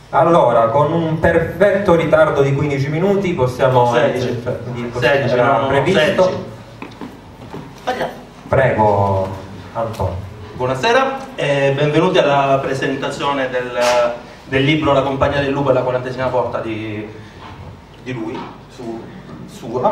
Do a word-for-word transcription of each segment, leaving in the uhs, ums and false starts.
Allora, con un perfetto ritardo di quindici minuti possiamo... sedici, cioè, quindi sedici, era no, no, previsto. sedici. Prego, Antonio. Buonasera e benvenuti alla presentazione del, del libro La compagnia del lupo e la quarantesima porta di, di lui, su, sua.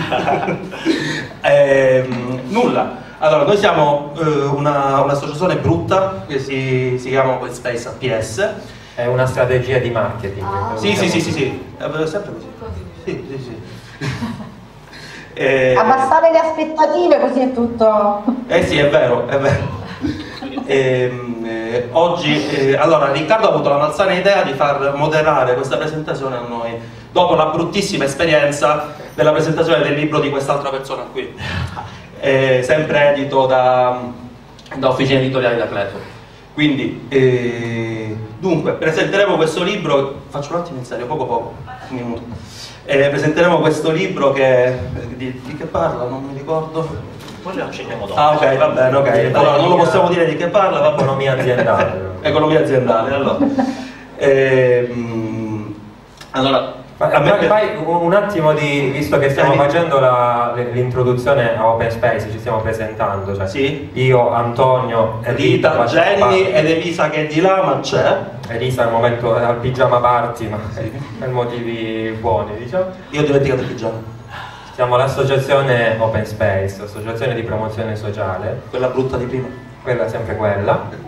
e, nulla. Allora, noi siamo eh, una, un'associazione brutta che si, si chiama Open Space A P S. È una strategia di marketing. Ah. Sì, sì, sì, sì, sì, è sempre così. Sì, sì, sì. E... abbassare le aspettative così è tutto. Eh sì, è vero, è vero. E, eh, oggi, eh, allora, Riccardo ha avuto la malsana idea di far moderare questa presentazione a noi, dopo la bruttissima esperienza della presentazione del libro di quest'altra persona qui, eh, sempre edito da, da Officine Editoriali da Cleto. Quindi, eh, dunque, presenteremo questo libro, faccio un attimo in serio, poco poco, un minuto. Eh, presenteremo questo libro che, di, di che parla, non mi ricordo. Poi lo accendiamo dopo. Ah, ok, va bene, ok. Allora, non lo possiamo dire di che parla, va bene. Economia aziendale. Economia aziendale, allora. Ehm, allora, a me fai un attimo di, visto che stiamo facendo l'introduzione a Open Space, ci stiamo presentando, cioè sì. Io, Antonio, Rita, Rita Jenny ed Elisa che è di là, ma c'è. Elisa al momento è al pigiama party, ma sì, per motivi buoni, diciamo. Io ho dimenticato il pigiama. Siamo l'associazione Open Space, associazione di promozione sociale. Quella brutta di prima. Quella, sempre quella.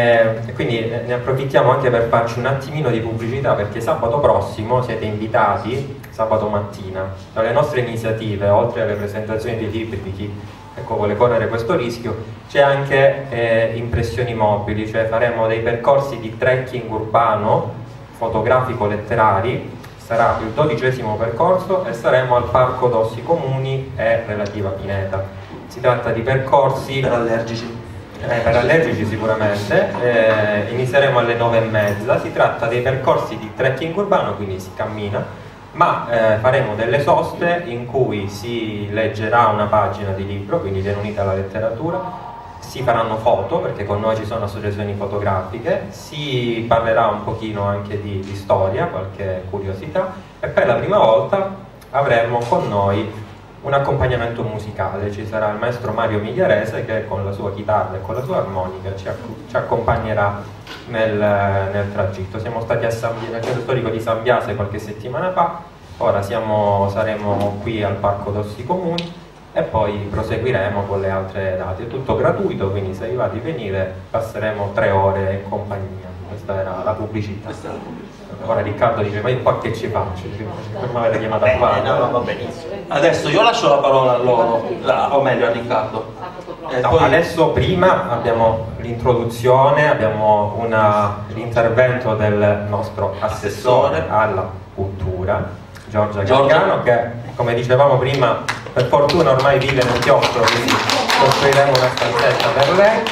E quindi ne approfittiamo anche per farci un attimino di pubblicità, perché sabato prossimo siete invitati, sabato mattina, dalle nostre iniziative, oltre alle presentazioni dei libri di chi ecco, vuole correre questo rischio, c'è anche eh, impressioni mobili, cioè faremo dei percorsi di trekking urbano, fotografico, letterari. Sarà il dodicesimo percorso e saremo al Parco Dossi Comuni e relativa pineta. Si tratta di percorsi per allergici. Eh, per allergici sicuramente, eh, inizieremo alle nove e mezza, si tratta dei percorsi di trekking urbano, quindi si cammina, ma eh, faremo delle soste in cui si leggerà una pagina di libro, quindi viene unita alla letteratura, si faranno foto, perché con noi ci sono associazioni fotografiche, si parlerà un pochino anche di, di storia, qualche curiosità, e per la prima volta avremo con noi un accompagnamento musicale. Ci sarà il maestro Mario Migliarese che con la sua chitarra e con la sua armonica ci, ci accompagnerà nel, nel tragitto. Siamo stati a San, nel centro storico di San Biase qualche settimana fa, ora siamo, saremo qui al Parco Dossi Comuni e poi proseguiremo con le altre date. È tutto gratuito, quindi se vi va di venire passeremo tre ore in compagnia. Questa era la pubblicità. Questa è la pubblicità. Ora Riccardo dice, ma io qua che ci faccio? Per me avete chiamato a fare. No, no, va benissimo. Adesso io lascio la parola a loro, o meglio a Riccardo. Eh, no, poi... Adesso prima abbiamo l'introduzione, abbiamo l'intervento del nostro assessore alla cultura, Giorgia Gargano, che come dicevamo prima, per fortuna ormai vive nel chiostro, quindi costruiremo una stanzetta per lei.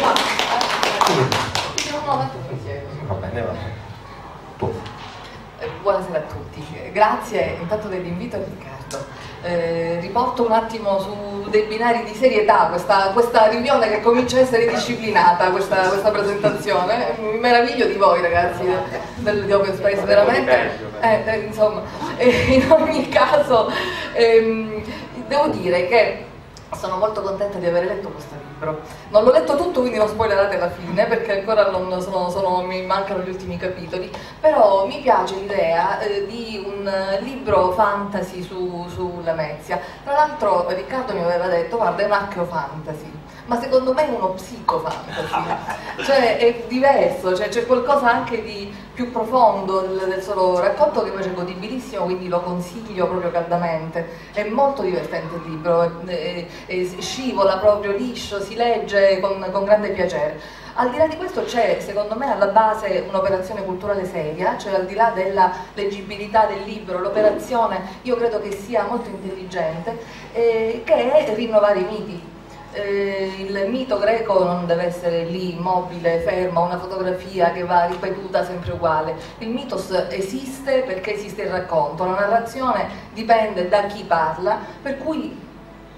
Va bene, va bene. Tu. Buonasera a tutti, grazie intanto dell'invito a Riccardo. Eh, riporto un attimo su dei binari di serietà questa, questa riunione che comincia a essere disciplinata, questa, questa presentazione. Mi meraviglio di voi ragazzi del, di Open Space, veramente. Eh, eh, insomma, eh, in ogni caso ehm, devo dire che sono molto contenta di aver letto questo libro. Non l'ho letto tutto, quindi non spoilerate la fine, perché ancora non sono, sono, mi mancano gli ultimi capitoli, però mi piace l'idea eh, di un libro fantasy su, su Lamezia. Tra l'altro Riccardo mi aveva detto, guarda, è un archeofantasy, ma secondo me è uno psicofantasy, cioè è diverso, cioè c'è qualcosa anche di più profondo del, del solo racconto, che invece è godibilissimo, quindi lo consiglio proprio caldamente. È molto divertente il libro, è, è, scivola proprio liscio, si legge con, con grande piacere. Al di là di questo c'è secondo me alla base un'operazione culturale seria, cioè al di là della leggibilità del libro, l'operazione io credo che sia molto intelligente, eh, che è rinnovare i miti. Eh, il mito greco non deve essere lì immobile, fermo, una fotografia che va ripetuta sempre uguale. Il mitos esiste perché esiste il racconto, la narrazione dipende da chi parla, per cui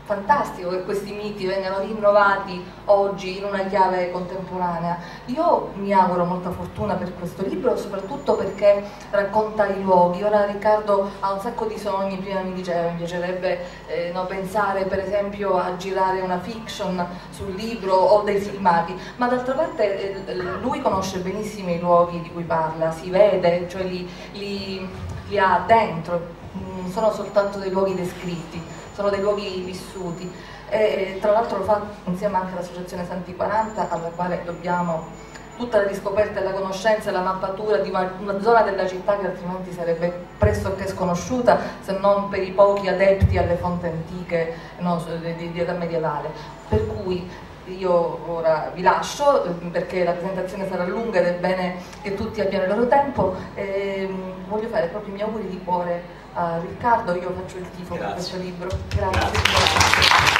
fantastico che questi miti vengano rinnovati oggi in una chiave contemporanea. Io mi auguro molta fortuna per questo libro, soprattutto perché racconta i luoghi. Ora Riccardo ha un sacco di sogni, prima mi diceva mi piacerebbe eh, no, pensare per esempio a girare una fiction sul libro o dei filmati, ma d'altra parte eh, lui conosce benissimo i luoghi di cui parla, si vede, cioè li, li, li ha dentro, non sono soltanto dei luoghi descritti, sono dei luoghi vissuti, e tra l'altro lo fa insieme anche all'Associazione Santi quaranta, alla quale dobbiamo tutta la riscoperta e la conoscenza e la mappatura di una, una zona della città che altrimenti sarebbe pressoché sconosciuta, se non per i pochi adepti alle fonti antiche, no, di, di età medievale. Per cui io ora vi lascio perché la presentazione sarà lunga ed è bene che tutti abbiano il loro tempo, e voglio fare proprio i miei auguri di cuore a Riccardo. Io faccio il tifo per questo libro. Grazie. Grazie.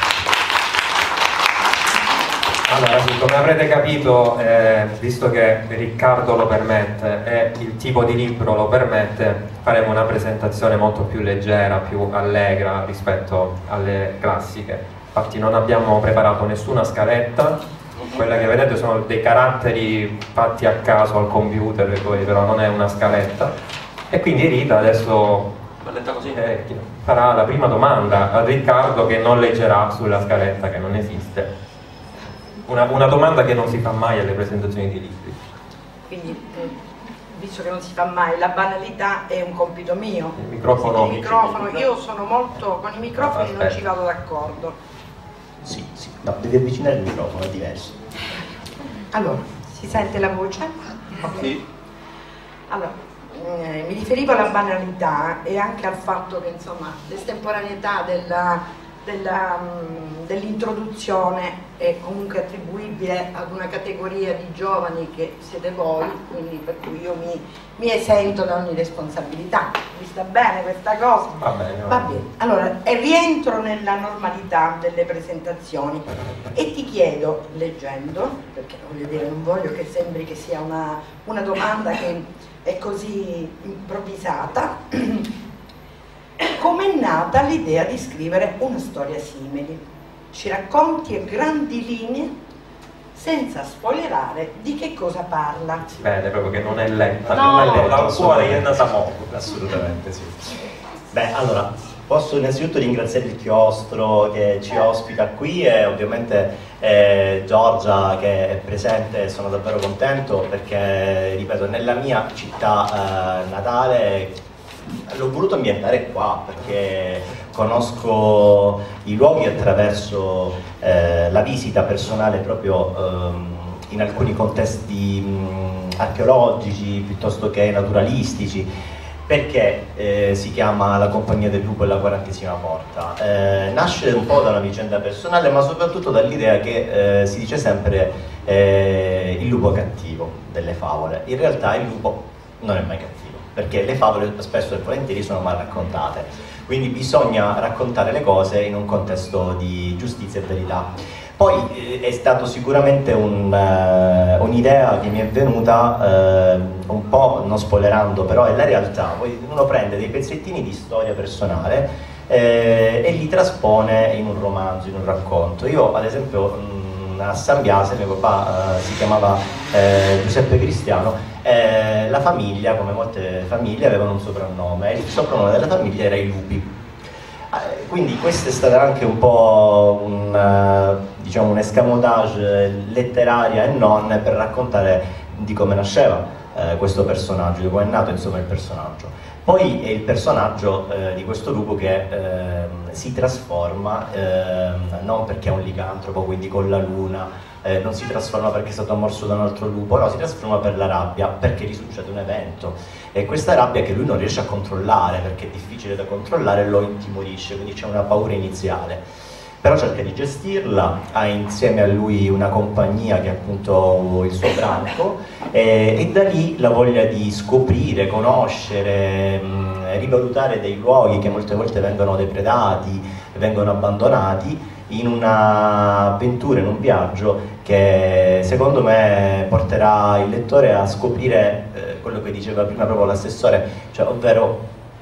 Allora, sì, come avrete capito, eh, visto che Riccardo lo permette e il tipo di libro lo permette, faremo una presentazione molto più leggera, più allegra rispetto alle classiche. Infatti non abbiamo preparato nessuna scaletta, quella che vedete sono dei caratteri fatti a caso al computer, poi però non è una scaletta. E quindi Rita adesso eh, farà la prima domanda a Riccardo, che non leggerà sulla scaletta, che non esiste. Una, una domanda che non si fa mai alle presentazioni di libri. Quindi, eh, visto che non si fa mai, la banalità è un compito mio. Il microfono. Il microfono, io sono molto, con i microfoni Aspetta. non ci vado d'accordo. Sì, sì, no, devi avvicinare il microfono, è diverso. Allora, si sente la voce? Sì. Allora, eh, mi riferivo alla banalità e anche al fatto che, insomma, l'estemporaneità della dell'introduzione è comunque attribuibile ad una categoria di giovani che siete voi, quindi per cui io mi, mi esento da ogni responsabilità. Vi sta bene questa cosa? Va bene, va bene. Allora, e rientro nella normalità delle presentazioni e ti chiedo, leggendo, perché voglio dire, non voglio che sembri che sia una, una domanda che è così improvvisata, com'è nata l'idea di scrivere una storia simile? Ci racconti a grandi linee, senza spoilerare, di che cosa parla? Si vede proprio che non è letta, No, non è letta, no, il cuore gli è andata poco. Assolutamente sì. Beh, allora, posso innanzitutto ringraziare il chiostro che ci ospita qui e ovviamente eh, Giorgia che è presente. Sono davvero contento perché, ripeto, nella mia città eh, natale l'ho voluto ambientare qua perché conosco i luoghi attraverso eh, la visita personale proprio ehm, in alcuni contesti mh, archeologici piuttosto che naturalistici. Perché eh, si chiama La Compagnia del Lupo e la quarantesima porta? Eh, nasce un po' da una vicenda personale, ma soprattutto dall'idea che eh, si dice sempre eh, il lupo cattivo delle favole. In realtà il lupo non è mai cattivo, perché le favole spesso e volentieri sono mal raccontate, quindi bisogna raccontare le cose in un contesto di giustizia e verità. Poi eh, è stato sicuramente un, uh, un'idea che mi è venuta uh, un po', non spoilerando, però è la realtà. Poi uno prende dei pezzettini di storia personale eh, e li traspone in un romanzo, in un racconto. Io ad esempio mh, a San Biase mio papà uh, si chiamava uh, Giuseppe Cristiano. Eh, la famiglia, come molte famiglie, avevano un soprannome e il soprannome della famiglia era i lupi. Eh, quindi questo è stato anche un po' un, uh, diciamo un escamotage letteraria e non per raccontare di come nasceva eh, questo personaggio, di come è nato insomma il personaggio. Poi è il personaggio eh, di questo lupo che eh, si trasforma eh, non perché è un licantropo, quindi con la luna. Eh, non si trasforma perché è stato morso da un altro lupo, no, si trasforma per la rabbia, perché gli succede un evento e questa rabbia che lui non riesce a controllare perché è difficile da controllare lo intimorisce, quindi c'è una paura iniziale, però cerca di gestirla, ha insieme a lui una compagnia che è appunto il suo branco e, e da lì la voglia di scoprire, conoscere, mh, rivalutare dei luoghi che molte volte vengono depredati, vengono abbandonati, in un'avventura, in un viaggio che secondo me porterà il lettore a scoprire eh, quello che diceva prima proprio l'assessore, cioè ovvero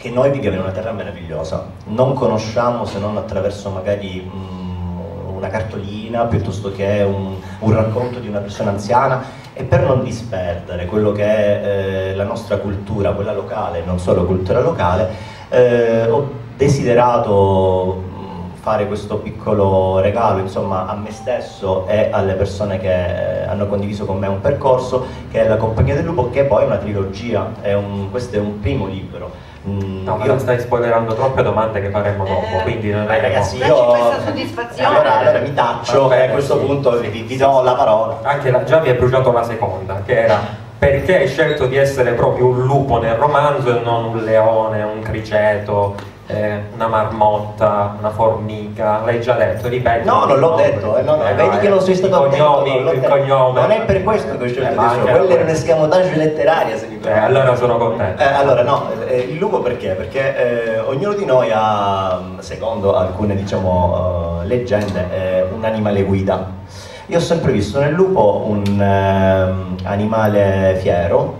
che noi viviamo in una terra meravigliosa, non conosciamo se non attraverso magari mh, una cartolina piuttosto che un, un racconto di una persona anziana, e per non disperdere quello che è eh, la nostra cultura, quella locale, non solo cultura locale, eh, ho desiderato mh, fare questo piccolo regalo, insomma, a me stesso e alle persone che eh, hanno condiviso con me un percorso, che è La Compagnia del Lupo, che poi è una trilogia, è un, questo è un primo libro. Mm, no, ma io... stai spoilerando troppe domande che faremo dopo, eh, quindi non è che ragazzi, io... io questa soddisfazione. Allora, allora mi taccio e a questo sì, punto sì, vi, vi do la parola. Anche la, già mi è bruciato la seconda, che era perché hai scelto di essere proprio un lupo nel romanzo e non un leone, un criceto, eh, una marmotta, una formica. L'hai già detto, ripeti. No, non l'ho detto, eh, no, no, eh, vedi no, che non sei stato cognomi, attento, non, il cognome. Non è per questo che ho scelto eh, di suo, quello era un escamotage letterario, se mi eh, allora sono contento. Eh, allora no, eh, il lupo perché? Perché eh, ognuno di noi ha, secondo alcune diciamo uh, leggende, eh, un animale guida. Io ho sempre visto nel lupo un eh, animale fiero.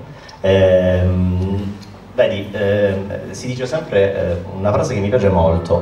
ehm, Vedi, eh, si dice sempre eh, una frase che mi piace molto,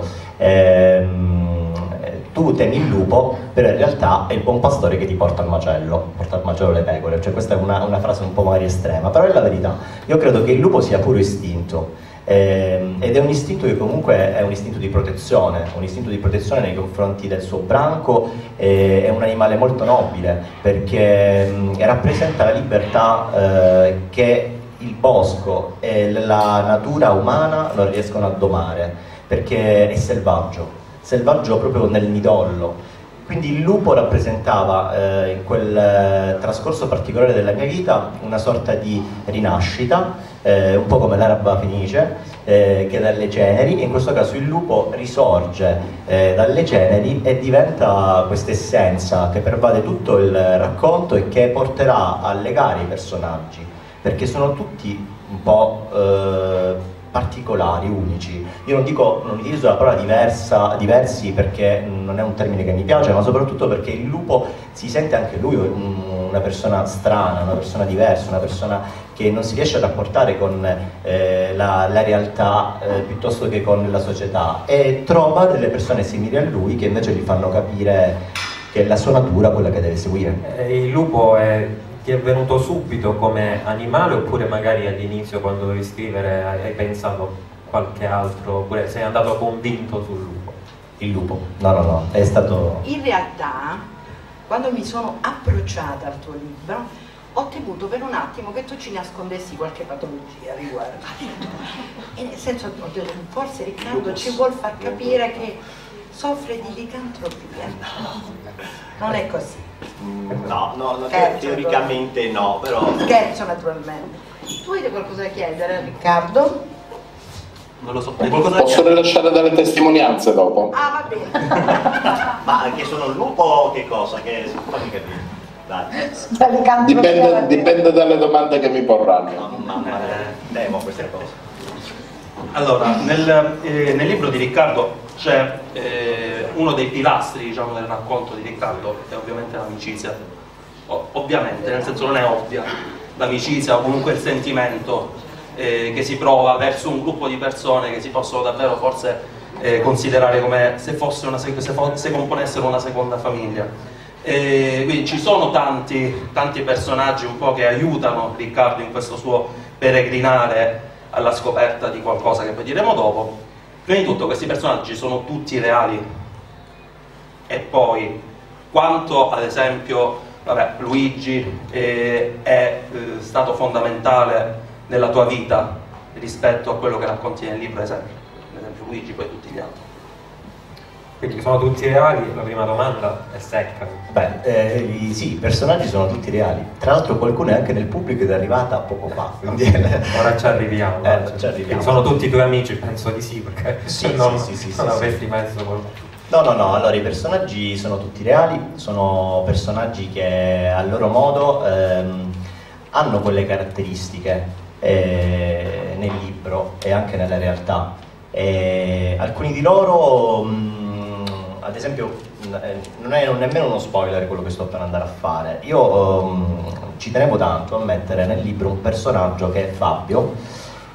ehm, tu temi il lupo, però in realtà è il buon pastore che ti porta al macello, porta al macello le pecore, cioè questa è una, una frase un po' magari estrema, però è la verità. Io credo che il lupo sia puro istinto, ehm, ed è un istinto che comunque è un istinto di protezione, un istinto di protezione nei confronti del suo branco, eh, è un animale molto nobile, perché mh, rappresenta la libertà eh, che il bosco e la natura umana non riescono a domare, perché è selvaggio, selvaggio proprio nel midollo. Quindi il lupo rappresentava eh, in quel eh, trascorso particolare della mia vita una sorta di rinascita, eh, un po' come l'araba fenice, eh, che dalle ceneri. In questo caso il lupo risorge eh, dalle ceneri e diventa questa essenza che pervade tutto il racconto e che porterà a legare i personaggi, perché sono tutti un po' eh, particolari, unici. Io non dico, non utilizzo la parola diversa, diversi perché non è un termine che mi piace, ma soprattutto perché il lupo si sente anche lui una persona strana, una persona diversa, una persona che non si riesce a rapportare con eh, la, la realtà eh, piuttosto che con la società, e trova delle persone simili a lui che invece gli fanno capire che è la sua natura quella che deve seguire. Eh, il lupo è... ti è venuto subito come animale, oppure magari all'inizio quando dovevi scrivere hai, hai pensato qualche altro, oppure sei andato convinto sul lupo? Il lupo, no no no, è stato... In realtà, quando mi sono approcciata al tuo libro, ho temuto per un attimo che tu ci nascondessi qualche patologia a riguardo. E nel senso, ho detto, forse Riccardo ci vuol far capire che soffre di licantropia. Non è così. No, no, no, Scherzo, teoricamente no, però... Scherzo naturalmente. Tu hai qualcosa da chiedere a Riccardo? Non lo so, hai qualcosa da Posso chiedere? rilasciare dalle testimonianze dopo? Ah, va bene. Ma che sono il lupo o che cosa? Che fammi capire. Dai. Dipende, dipende dalle domande che mi porranno. No, mamma mia, temo queste cose. Allora, nel, eh, nel libro di Riccardo c'è eh, uno dei pilastri, diciamo, del racconto di Riccardo, che è ovviamente l'amicizia. O, ovviamente, nel senso non è ovvia, l'amicizia o comunque il sentimento eh, che si prova verso un gruppo di persone che si possono davvero forse eh, considerare come se, fosse una, se, fo se componessero una seconda famiglia. E quindi ci sono tanti, tanti personaggi un po' che aiutano Riccardo in questo suo peregrinare alla scoperta di qualcosa che poi diremo dopo. Prima di tutto questi personaggi sono tutti reali, e poi quanto ad esempio vabbè, Luigi eh, è eh, stato fondamentale nella tua vita rispetto a quello che racconti nel libro, ad esempio, ad esempio Luigi, poi tutti gli altri. Quindi sono tutti reali? La prima domanda è secca. Beh, eh, sì, i personaggi sono tutti reali. Tra l'altro qualcuno è anche nel pubblico ed è arrivata poco fa. Quindi... Ora ci arriviamo. Eh, ci arriviamo. Sono tutti tuoi amici? Penso di sì, perché sì, non, sì, sì, sì, non sì, avresti sì. messo qualcuno. No, no, no, allora i personaggi sono tutti reali, sono personaggi che a loro modo ehm, hanno quelle caratteristiche eh, nel libro e anche nella realtà. E alcuni di loro... Mh, ad esempio non è nemmeno uno spoiler quello che sto per andare a fare. Io um, ci tenevo tanto a mettere nel libro un personaggio che è Fabio,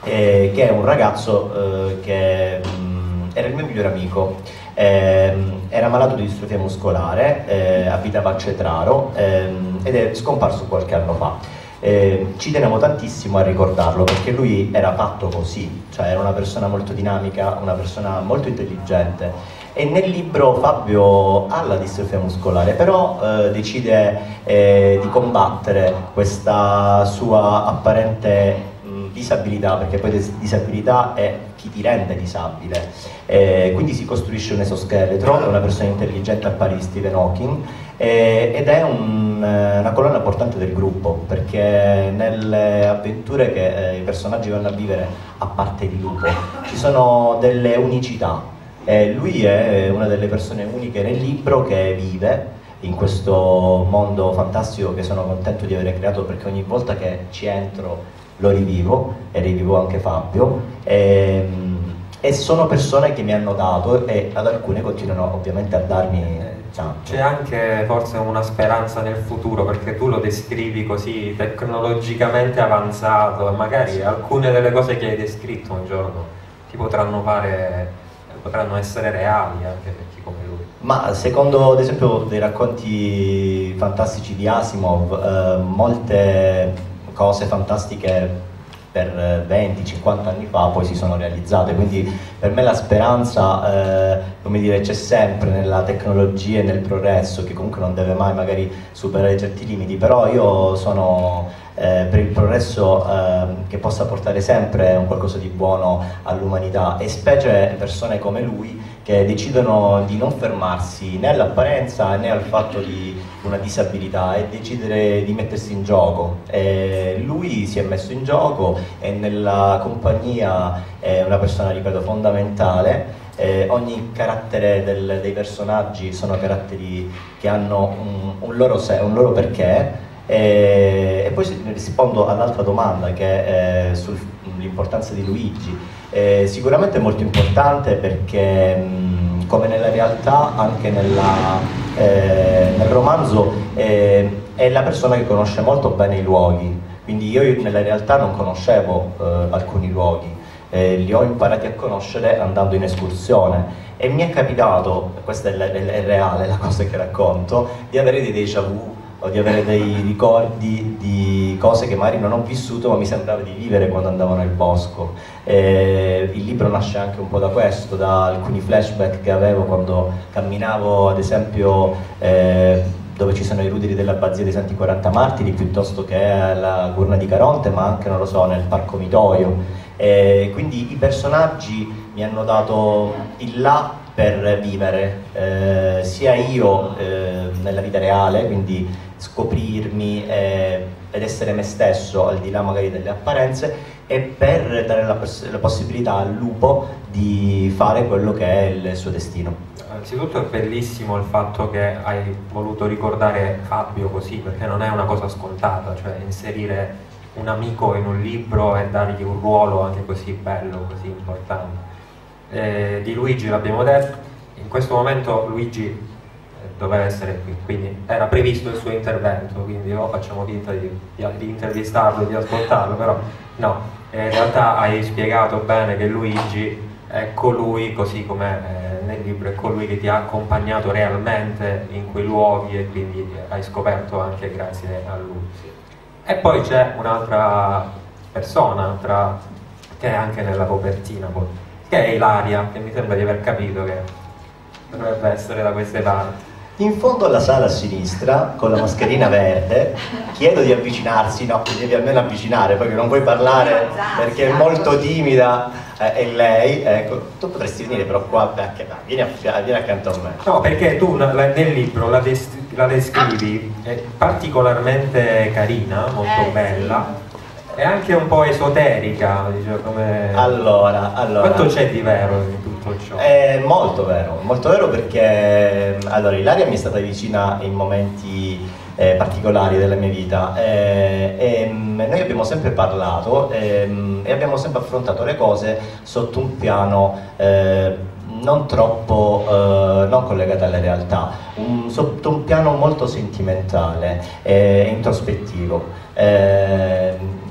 eh, che è un ragazzo eh, che mh, era il mio migliore amico. Eh, era malato di distrofia muscolare, eh, abitava a Cetraro eh, ed è scomparso qualche anno fa. Eh, ci tenevo tantissimo a ricordarlo perché lui era fatto così, cioè era una persona molto dinamica, una persona molto intelligente. E nel libro Fabio ha la distrofia muscolare, però eh, decide eh, di combattere questa sua apparente mh, disabilità, perché poi disabilità è chi ti rende disabile. Eh, quindi si costruisce un esoscheletro, è una persona intelligente al pari di Stephen Hawking, eh, ed è un, una colonna portante del gruppo, perché nelle avventure che eh, i personaggi vanno a vivere, a parte di Lupo, ci sono delle unicità. Eh, lui è una delle persone uniche nel libro che vive in questo mondo fantastico che sono contento di aver creato, perché ogni volta che ci entro lo rivivo e rivivo anche Fabio. E, e sono persone che mi hanno dato e ad alcune continuano ovviamente a darmi tanto. C'è anche forse una speranza nel futuro, perché tu lo descrivi così tecnologicamente avanzato e magari alcune delle cose che hai descritto un giorno ti potranno fare, potranno essere reali anche per chi come lui. Ma secondo ad esempio dei racconti fantastici di Asimov, eh, molte cose fantastiche per venti cinquanta anni fa poi si sono realizzate, quindi per me la speranza eh, come dire, c'è sempre nella tecnologia e nel progresso, che comunque non deve mai magari superare certi limiti, però io sono eh, per il progresso eh, che possa portare sempre un qualcosa di buono all'umanità, e specie persone come lui che decidono di non fermarsi né all'apparenza né al fatto di una disabilità e decidere di mettersi in gioco. E lui si è messo in gioco e nella compagnia è una persona, ripeto, fondamentale. Eh, ogni carattere del, dei personaggi sono caratteri che hanno un, un, loro, se, un loro perché. E, e poi rispondo all'altra domanda che è sull'importanza di Luigi. Eh, sicuramente è molto importante perché mh, come nella realtà anche nella, eh, nel romanzo eh, è la persona che conosce molto bene i luoghi, quindi io nella realtà non conoscevo eh, alcuni luoghi, eh, li ho imparati a conoscere andando in escursione e mi è capitato, questa è, la, è reale la cosa che racconto, di avere dei déjà vu o di avere dei ricordi di cose che magari non ho vissuto ma mi sembrava di vivere quando andavo nel bosco. Eh, il libro nasce anche un po' da questo, da alcuni flashback che avevo quando camminavo ad esempio eh, dove ci sono i ruderi dell'abbazia dei Santi quaranta Martiri, piuttosto che alla Gurna di Caronte, ma anche, non lo so, nel Parco Mitoio. Eh, quindi i personaggi mi hanno dato il là per vivere, eh, sia io eh, nella vita reale, quindi scoprirmi eh, ed essere me stesso al di là magari delle apparenze, e per dare la, la possibilità al lupo di fare quello che è il suo destino. Anzitutto è bellissimo il fatto che hai voluto ricordare Fabio così, perché non è una cosa scontata, cioè inserire un amico in un libro e dargli un ruolo anche così bello, così importante. Eh, di Luigi l'abbiamo detto, in questo momento Luigi doveva essere qui, quindi era previsto il suo intervento, quindi o facciamo finta di, di, di intervistarlo e di ascoltarlo, però no, in realtà hai spiegato bene che Luigi è colui, così come eh, nel libro, è colui che ti ha accompagnato realmente in quei luoghi e quindi hai scoperto anche grazie a lui. E poi c'è un'altra persona tra, che è anche nella copertina, che è Ilaria, che mi sembra di aver capito che dovrebbe essere da queste parti. In fondo alla sala a sinistra, con la mascherina verde, chiedo di avvicinarsi, no, ti devi almeno avvicinare, perché non puoi parlare perché è molto timida, eh, è lei, ecco, tu potresti venire però qua, beh, vieni, a, vieni accanto a me. No, perché tu nel libro la, des la descrivi, è particolarmente carina, molto eh, bella, sì. È anche un po' esoterica, diciamo, come... Allora, allora... Quanto c'è di vero in tutto ciò? È molto vero, molto vero perché allora Ilaria mi è stata vicina in momenti eh, particolari della mia vita eh, e noi abbiamo sempre parlato eh, e abbiamo sempre affrontato le cose sotto un piano eh, non troppo, eh, non collegato alla realtà, un, sotto un piano molto sentimentale e introspettivo. Eh,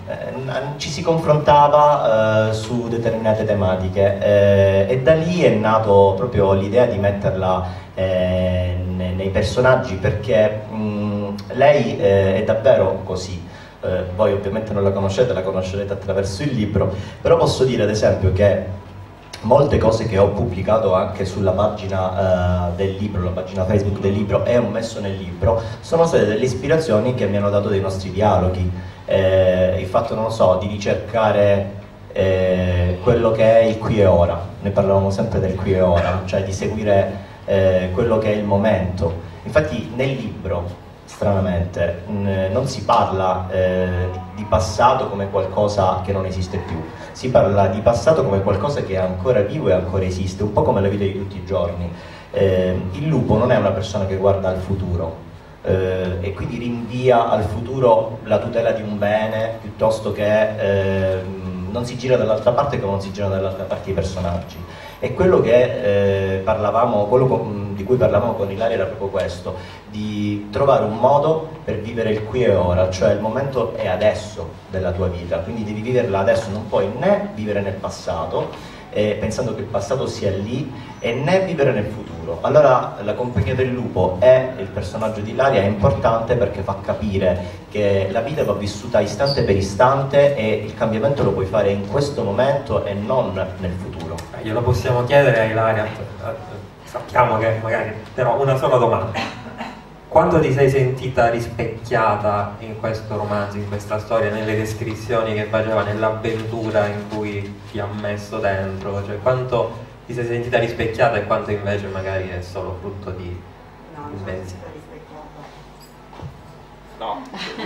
eh, ci si confrontava eh, su determinate tematiche eh, e da lì è nato proprio l'idea di metterla eh, nei personaggi, perché mh, lei eh, è davvero così. Eh, voi ovviamente non la conoscete, la conoscerete attraverso il libro, però posso dire ad esempio che molte cose che ho pubblicato anche sulla pagina uh, del libro, la pagina Facebook del libro, e ho messo nel libro, sono state delle ispirazioni che mi hanno dato dei nostri dialoghi. Eh, il fatto, non lo so, di ricercare eh, quello che è il qui e ora. Noi parlavamo sempre del qui e ora, cioè di seguire eh, quello che è il momento. Infatti nel libro, stranamente, mh, non si parla eh, di passato come qualcosa che non esiste più, si parla di passato come qualcosa che è ancora vivo e ancora esiste, un po' come la vita di tutti i giorni. Eh, il lupo non è una persona che guarda al futuro eh, e quindi rinvia al futuro la tutela di un bene, piuttosto che eh, non si gira dall'altra parte come non si girano dall'altra parte i personaggi. E quello che eh, parlavamo, quello con, di cui parlavamo con Ilaria era proprio questo, di trovare un modo per vivere il qui e ora, cioè il momento è adesso della tua vita, quindi devi viverla adesso, non puoi né vivere nel passato, eh, pensando che il passato sia lì, e né vivere nel futuro. Allora la compagnia del lupo e il personaggio di Ilaria è importante perché fa capire che la vita va vissuta istante per istante e il cambiamento lo puoi fare in questo momento e non nel futuro. Glielo possiamo chiedere a Ilaria, sappiamo che magari, però una sola domanda. Quando ti sei sentita rispecchiata in questo romanzo, in questa storia, nelle descrizioni che faceva, nell'avventura in cui ti ha messo dentro? Cioè, quanto ti sei sentita rispecchiata e quanto invece magari è solo frutto di No, non sono stata rispecchiata. No.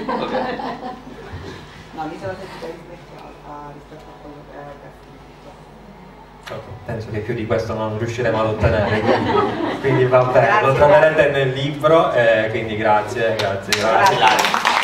No, mi sono sentita rispecchiata rispetto a quello che era scritto. Penso che più di questo non riusciremo ad ottenere, quindi, quindi va bene, Grazie, lo troverete nel libro, eh, quindi grazie, grazie, grazie. Grazie.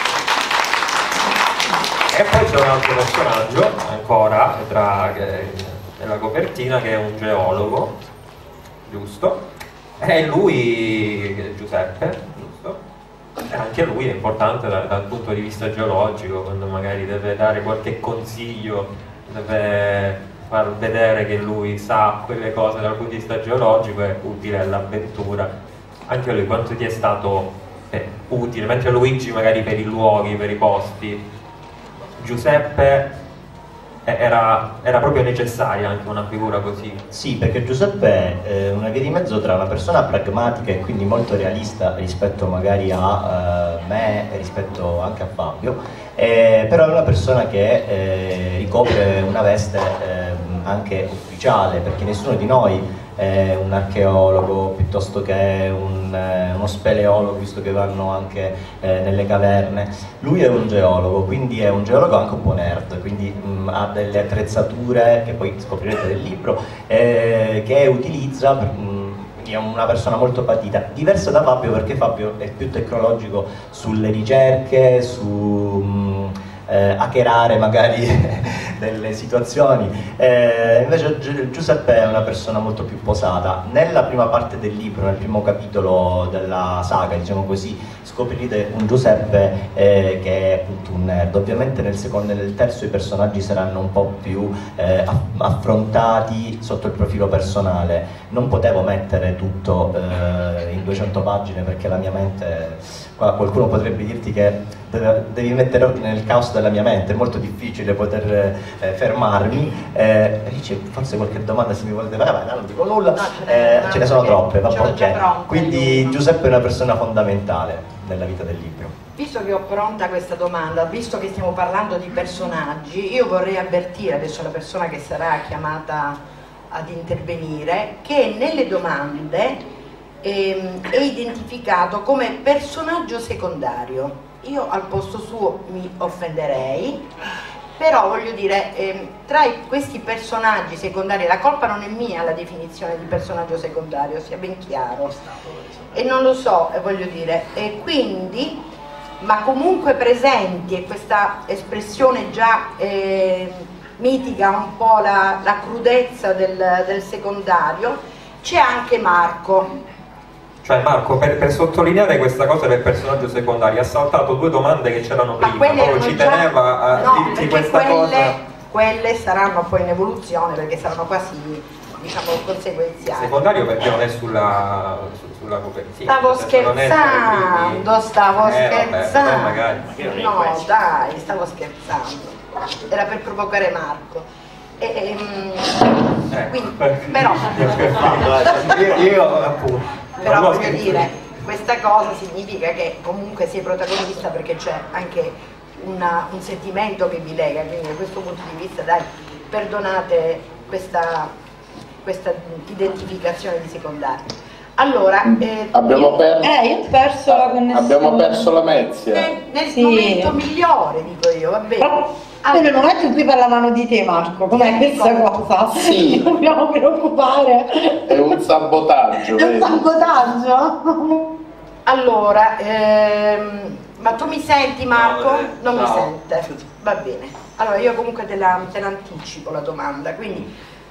E poi c'è un altro personaggio ancora tra, che, nella copertina, che è un geologo, giusto? E lui, Giuseppe, giusto? E anche lui è importante da, dal punto di vista geologico, quando magari deve dare qualche consiglio, deve far vedere che lui sa quelle cose dal punto di vista geologico, è utile all'avventura. Anche lui quanto ti è stato eh, utile, mentre Luigi magari per i luoghi, per i posti, Giuseppe eh, era, era proprio necessaria anche una figura così? Sì, perché Giuseppe è una via di mezzo tra una persona pragmatica e quindi molto realista rispetto magari a eh, me e rispetto anche a Fabio, eh, però è una persona che eh, ricopre una veste eh, anche ufficiale, perché nessuno di noi è un archeologo piuttosto che un, eh, uno speleologo, visto che vanno anche eh, nelle caverne. Lui è un geologo, quindi è un geologo anche un po' nerd, quindi mh, ha delle attrezzature che poi scoprirete nel libro, eh, che utilizza per, mh, quindi è una persona molto patita, diversa da Fabio, perché Fabio è più tecnologico sulle ricerche, su mh, eh, hackerare magari delle situazioni. Eh, invece Gi- Giuseppe è una persona molto più posata. Nella prima parte del libro, nel primo capitolo della saga, diciamo così, scoprirete un Giuseppe eh, che è appunto un nerd. Ovviamente nel secondo e nel terzo i personaggi saranno un po' più eh, aff- affrontati sotto il profilo personale. Non potevo mettere tutto eh, in duecento pagine, perché la mia mente... Qua qualcuno potrebbe dirti che devi mettere ordine nel caos della mia mente, è molto difficile poter eh, fermarmi. Eh, dice, forse qualche domanda se mi volete fare, ma non dico nulla, no, eh, ce ne sono troppe, va bene. okay. Quindi Giuseppe è una persona fondamentale nella vita del libro. Visto che ho pronta questa domanda, visto che stiamo parlando di personaggi, io vorrei avvertire adesso la persona che sarà chiamata ad intervenire che nelle domande è identificato come personaggio secondario. Io al posto suo mi offenderei, però voglio dire, eh, tra questi personaggi secondari, la colpa non è mia la definizione di personaggio secondario, sia ben chiaro, e non lo so, eh, voglio dire, e quindi, ma comunque presenti, e questa espressione già eh, mitiga un po' la, la crudezza del, del secondario, c'è anche Marco. Cioè Marco, per, per sottolineare questa cosa del personaggio secondario, ha saltato due domande che c'erano prima, proprio ci già... teneva a no, dirti questa quelle, cosa. Quelle saranno poi in evoluzione perché saranno quasi, diciamo, conseguenziali. Secondario perché non è sulla, su, sulla copertina. Stavo cioè, scherzando, stavo eh, scherzando. Vabbè, magari. No, dai, stavo scherzando. Era per provocare Marco. E, e, eh, quindi, però, io, io appunto. però voglio dire, questa cosa significa che comunque sei protagonista perché c'è anche una, un sentimento che vi lega, quindi da questo punto di vista, dai, perdonate questa, questa identificazione di secondario. Allora, eh, abbiamo, io, perso, Eh, io ho perso la connessione. abbiamo perso la Mezia. nel, nel Sì. momento migliore, dico io, va bene. Però nel momento in cui parlavano di te, Marco, com'è questa cosa? Sì. Ci dobbiamo preoccupare. È un sabotaggio. È un vedi? sabotaggio? Allora, ehm, ma tu mi senti, Marco? No, eh, Non mi no. sente? Va bene. Allora io comunque te la, te l'anticipo la domanda, quindi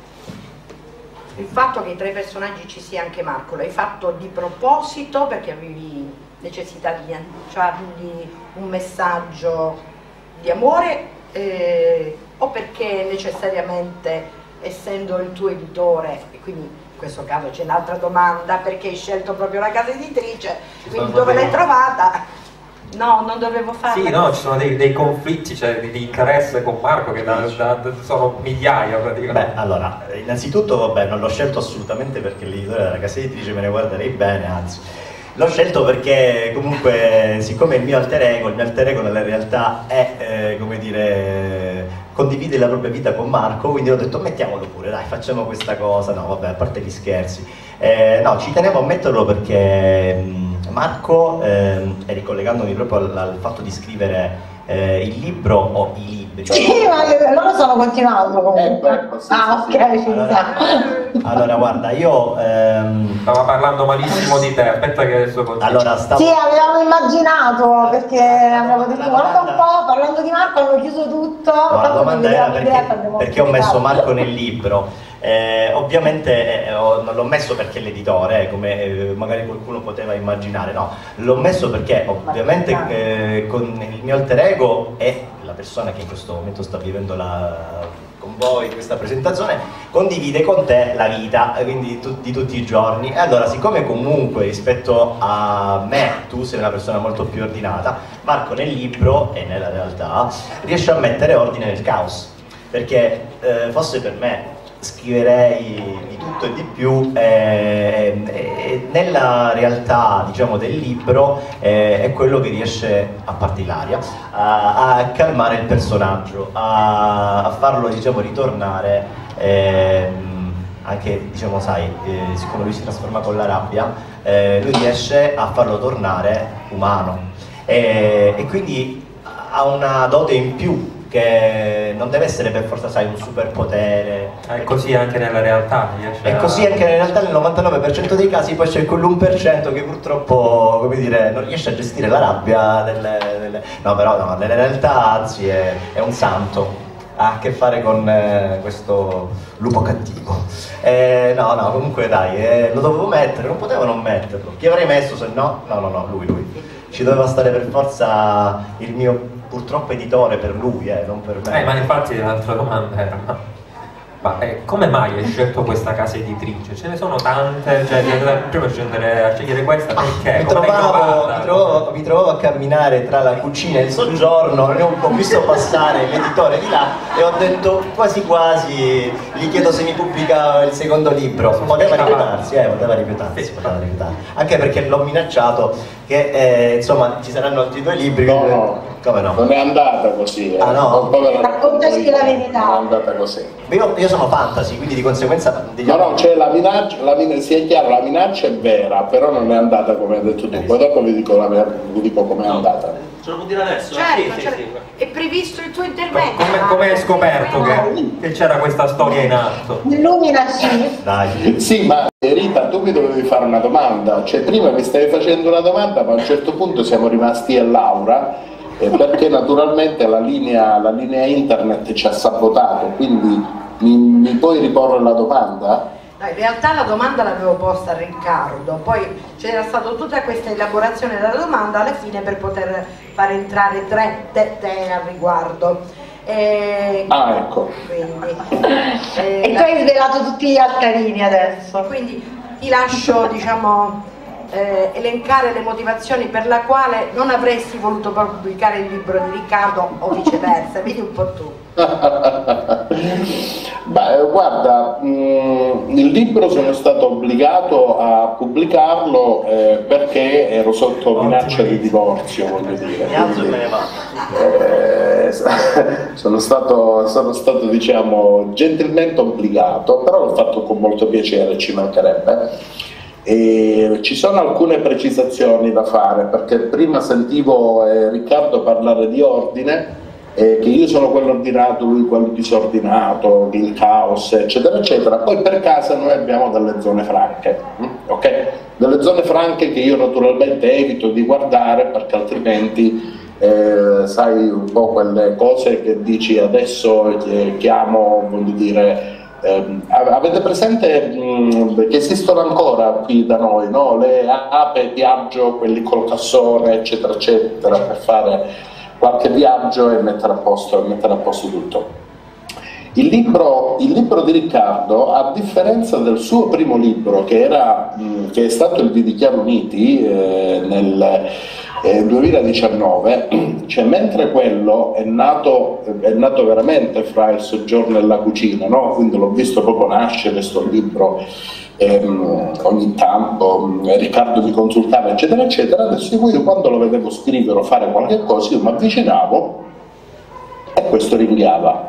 il fatto che tra i personaggi ci sia anche Marco, l'hai fatto di proposito perché avevi necessità di lanciargli un messaggio di amore eh, o perché necessariamente, essendo il tuo editore, e quindi in questo caso c'è un'altra domanda, perché hai scelto proprio la casa editrice, quindi dove l'hai trovata? No, non dovevo farlo. Sì, no, ci sono dei, dei conflitti, cioè di, di interesse con Marco che da, da, da- sono migliaia praticamente. Beh, allora, innanzitutto, vabbè, non l'ho scelto assolutamente perché l'editore della casa editrice me ne guarderei bene, anzi. L'ho scelto perché comunque, siccome il mio alter ego, il mio alter ego nella realtà è, eh, come dire, condivide la propria vita con Marco, quindi ho detto mettiamolo pure, dai, facciamo questa cosa. No, vabbè, a parte gli scherzi. Eh, no, ci tenevo a metterlo perché mh, Marco, ehm, e ricollegandomi proprio al, al fatto di scrivere eh, il libro o i libri. Sì, ma le- loro sono continuato comunque. Ecco, ecco, sì, Ah, sì, ok, sì. ci Allora, siamo. allora, guarda, io ehm, Stava parlando malissimo di te, aspetta che adesso continua. allora stavo. Sì, avevamo immaginato perché abbiamo detto La guarda un domanda- po', parlando di Marco hanno chiuso tutto. No, la Infatti, domanda non era vedevamo perché, diretta, abbiamo perché ho messo spiegato. Marco nel libro. Eh, ovviamente eh, ho- non l'ho messo perché è l'editore, eh, come eh, magari qualcuno poteva immaginare, no, l'ho messo perché ovviamente eh, con il mio alter ego e la persona che in questo momento sta vivendo la, con voi questa presentazione condivide con te la vita, eh, quindi tu- di tutti i giorni. E allora, siccome comunque rispetto a me tu sei una persona molto più ordinata, Marco nel libro e nella realtà riesce a mettere ordine nel caos, perché eh, fosse per me scriverei di tutto e di più, eh, eh, nella realtà, diciamo, del libro eh, è quello che riesce, a parte Ilaria, a, a calmare il personaggio, a, a farlo, diciamo, ritornare ehm, anche, diciamo, sai, eh, siccome lui si trasforma con la rabbia, eh, lui riesce a farlo tornare umano e, e quindi ha una dote in più che non deve essere per forza, sai, un superpotere. È così anche nella realtà. riesce E a- così anche in realtà nel novantanove per cento dei casi poi c'è quell'uno per cento che purtroppo, come dire, non riesce a gestire la rabbia delle, delle... No, però no, nella realtà anzi è, è un santo, ha a che fare con eh, questo lupo cattivo. Eh, no, no, comunque dai, eh, lo dovevo mettere, non potevo non metterlo. Chi avrei messo se no? No, no, no, lui, lui. Ci doveva stare per forza il mio, purtroppo, editore per lui, eh, non per me. Eh, ma infatti l'altra domanda era, ma, ma eh, come mai hai scelto questa casa editrice? Ce ne sono tante, cioè prima scendere a scegliere questa perché? Mi Come l'hai trovavo, trovata? mi, trovavo, mi trovavo a camminare tra la cucina e il soggiorno, ne ho, ho visto passare l'editore di là e ho detto quasi quasi gli chiedo se mi pubblica il secondo libro. Poteva ripetarsi, eh, poteva ripetarsi, poteva ripetarsi. Anche perché l'ho minacciato che eh, insomma ci saranno altri due libri. No, no. Come no? Non è andata così. eh. Ah, no? Un po' ve la Raccontaci racconto la io, verità. Non è andata così. Io, io sono fantasy, quindi di conseguenza No, no, c'è la minaccia, la min- sia chiaro, la minaccia è vera, però non è andata come hai detto tu. Poi dopo vi dico, la ver- vi dico com'è andata. Ce lo può dire adesso? Certo, Sì, sì, certo. sì. È previsto il tuo intervento. Come, come hai scoperto che, che c'era questa storia in atto? Illuminaci. dai. Sì, ma Rita, tu mi dovevi fare una domanda. Cioè, prima mi stavi facendo una domanda, ma a un certo punto siamo rimasti io e Laura, eh, perché naturalmente la linea, la linea internet ci ha sabotato, quindi mi, mi puoi riporre la domanda? In realtà la domanda l'avevo posta a Riccardo, poi c'era stata tutta questa elaborazione della domanda alla fine per poter far entrare tre te, te al riguardo. E, ah, ecco. Quindi, eh, e tu hai svelato tutti gli altarini adesso. Quindi ti lascio, diciamo, eh, elencare le motivazioni per la quale non avresti voluto pubblicare il libro di Riccardo o viceversa, vedi un po' tu. Beh, guarda, mh, il libro sono stato obbligato a pubblicarlo eh, perché ero sotto minaccia di divorzio, voglio dire. Quindi, eh, sono stato, sono stato diciamo gentilmente obbligato, però l'ho fatto con molto piacere, ci mancherebbe. E ci sono alcune precisazioni da fare, perché prima sentivo eh, Riccardo parlare di ordine, eh, che io sono quello ordinato, lui quello disordinato, il caos, eccetera, eccetera. Poi per casa noi abbiamo delle zone franche, ok? Delle zone franche che io naturalmente evito di guardare, perché altrimenti eh, sai un po' quelle cose che dici adesso eh, chiamo, voglio dire. Eh, avete presente mh, che esistono ancora qui da noi, no? Le ape viaggio, quelli col cassone, eccetera, eccetera, per fare qualche viaggio e mettere a posto, mettere a posto tutto. Il libro, il libro di Riccardo, a differenza del suo primo libro, che, era, mh, che è stato il di Chiaro Uniti eh, nel eh, duemiladiciannove, cioè mentre quello è nato, è nato veramente fra il soggiorno e la cucina, no? Quindi l'ho visto proprio nascere sto libro, ehm, ogni tanto eh, Riccardo mi consultava, eccetera, eccetera. Adesso io quando lo vedevo scrivere o fare qualche cosa, io mi avvicinavo e questo ringhiava.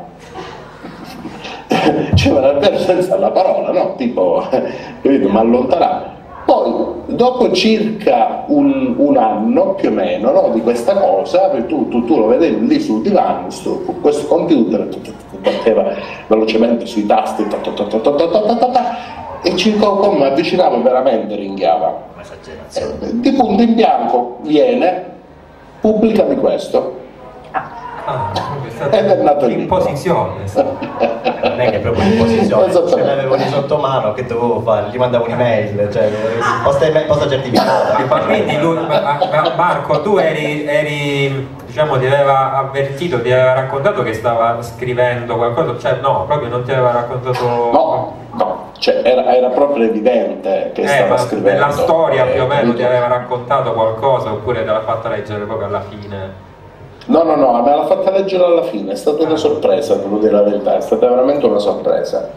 Cioè, per senza la parola, no? Tipo, capito, mi allontanava. Poi, dopo circa un, un anno più o meno, no, di questa cosa, tu, tu, tu lo vedevi lì sul divano, su questo computer, batteva velocemente sui tasti, ta, ta, ta, ta, ta, ta, ta, ta, e circa come mi avvicinavo veramente ringhiava. Eh, di punto in bianco viene, pubblicami questo. Ah, ed è nato in posizione. Non è che è proprio in posizione, ce l'avevo lì sotto mano, che dovevo fare? Gli mandavo un'email, cioè posta, posta certificata. Ma quindi lui, Marco, tu eri, eri, diciamo, ti aveva avvertito, ti aveva raccontato che stava scrivendo qualcosa, cioè no, proprio non ti aveva raccontato. No, no, cioè era, era proprio evidente che eh, stava scrivendo. Nella storia eh, più o meno capito? Ti aveva raccontato qualcosa oppure te l'ha fatta leggere proprio alla fine? No, no, no, me l'ha fatta leggere alla fine, è stata una sorpresa, devo dire la verità, è stata veramente una sorpresa.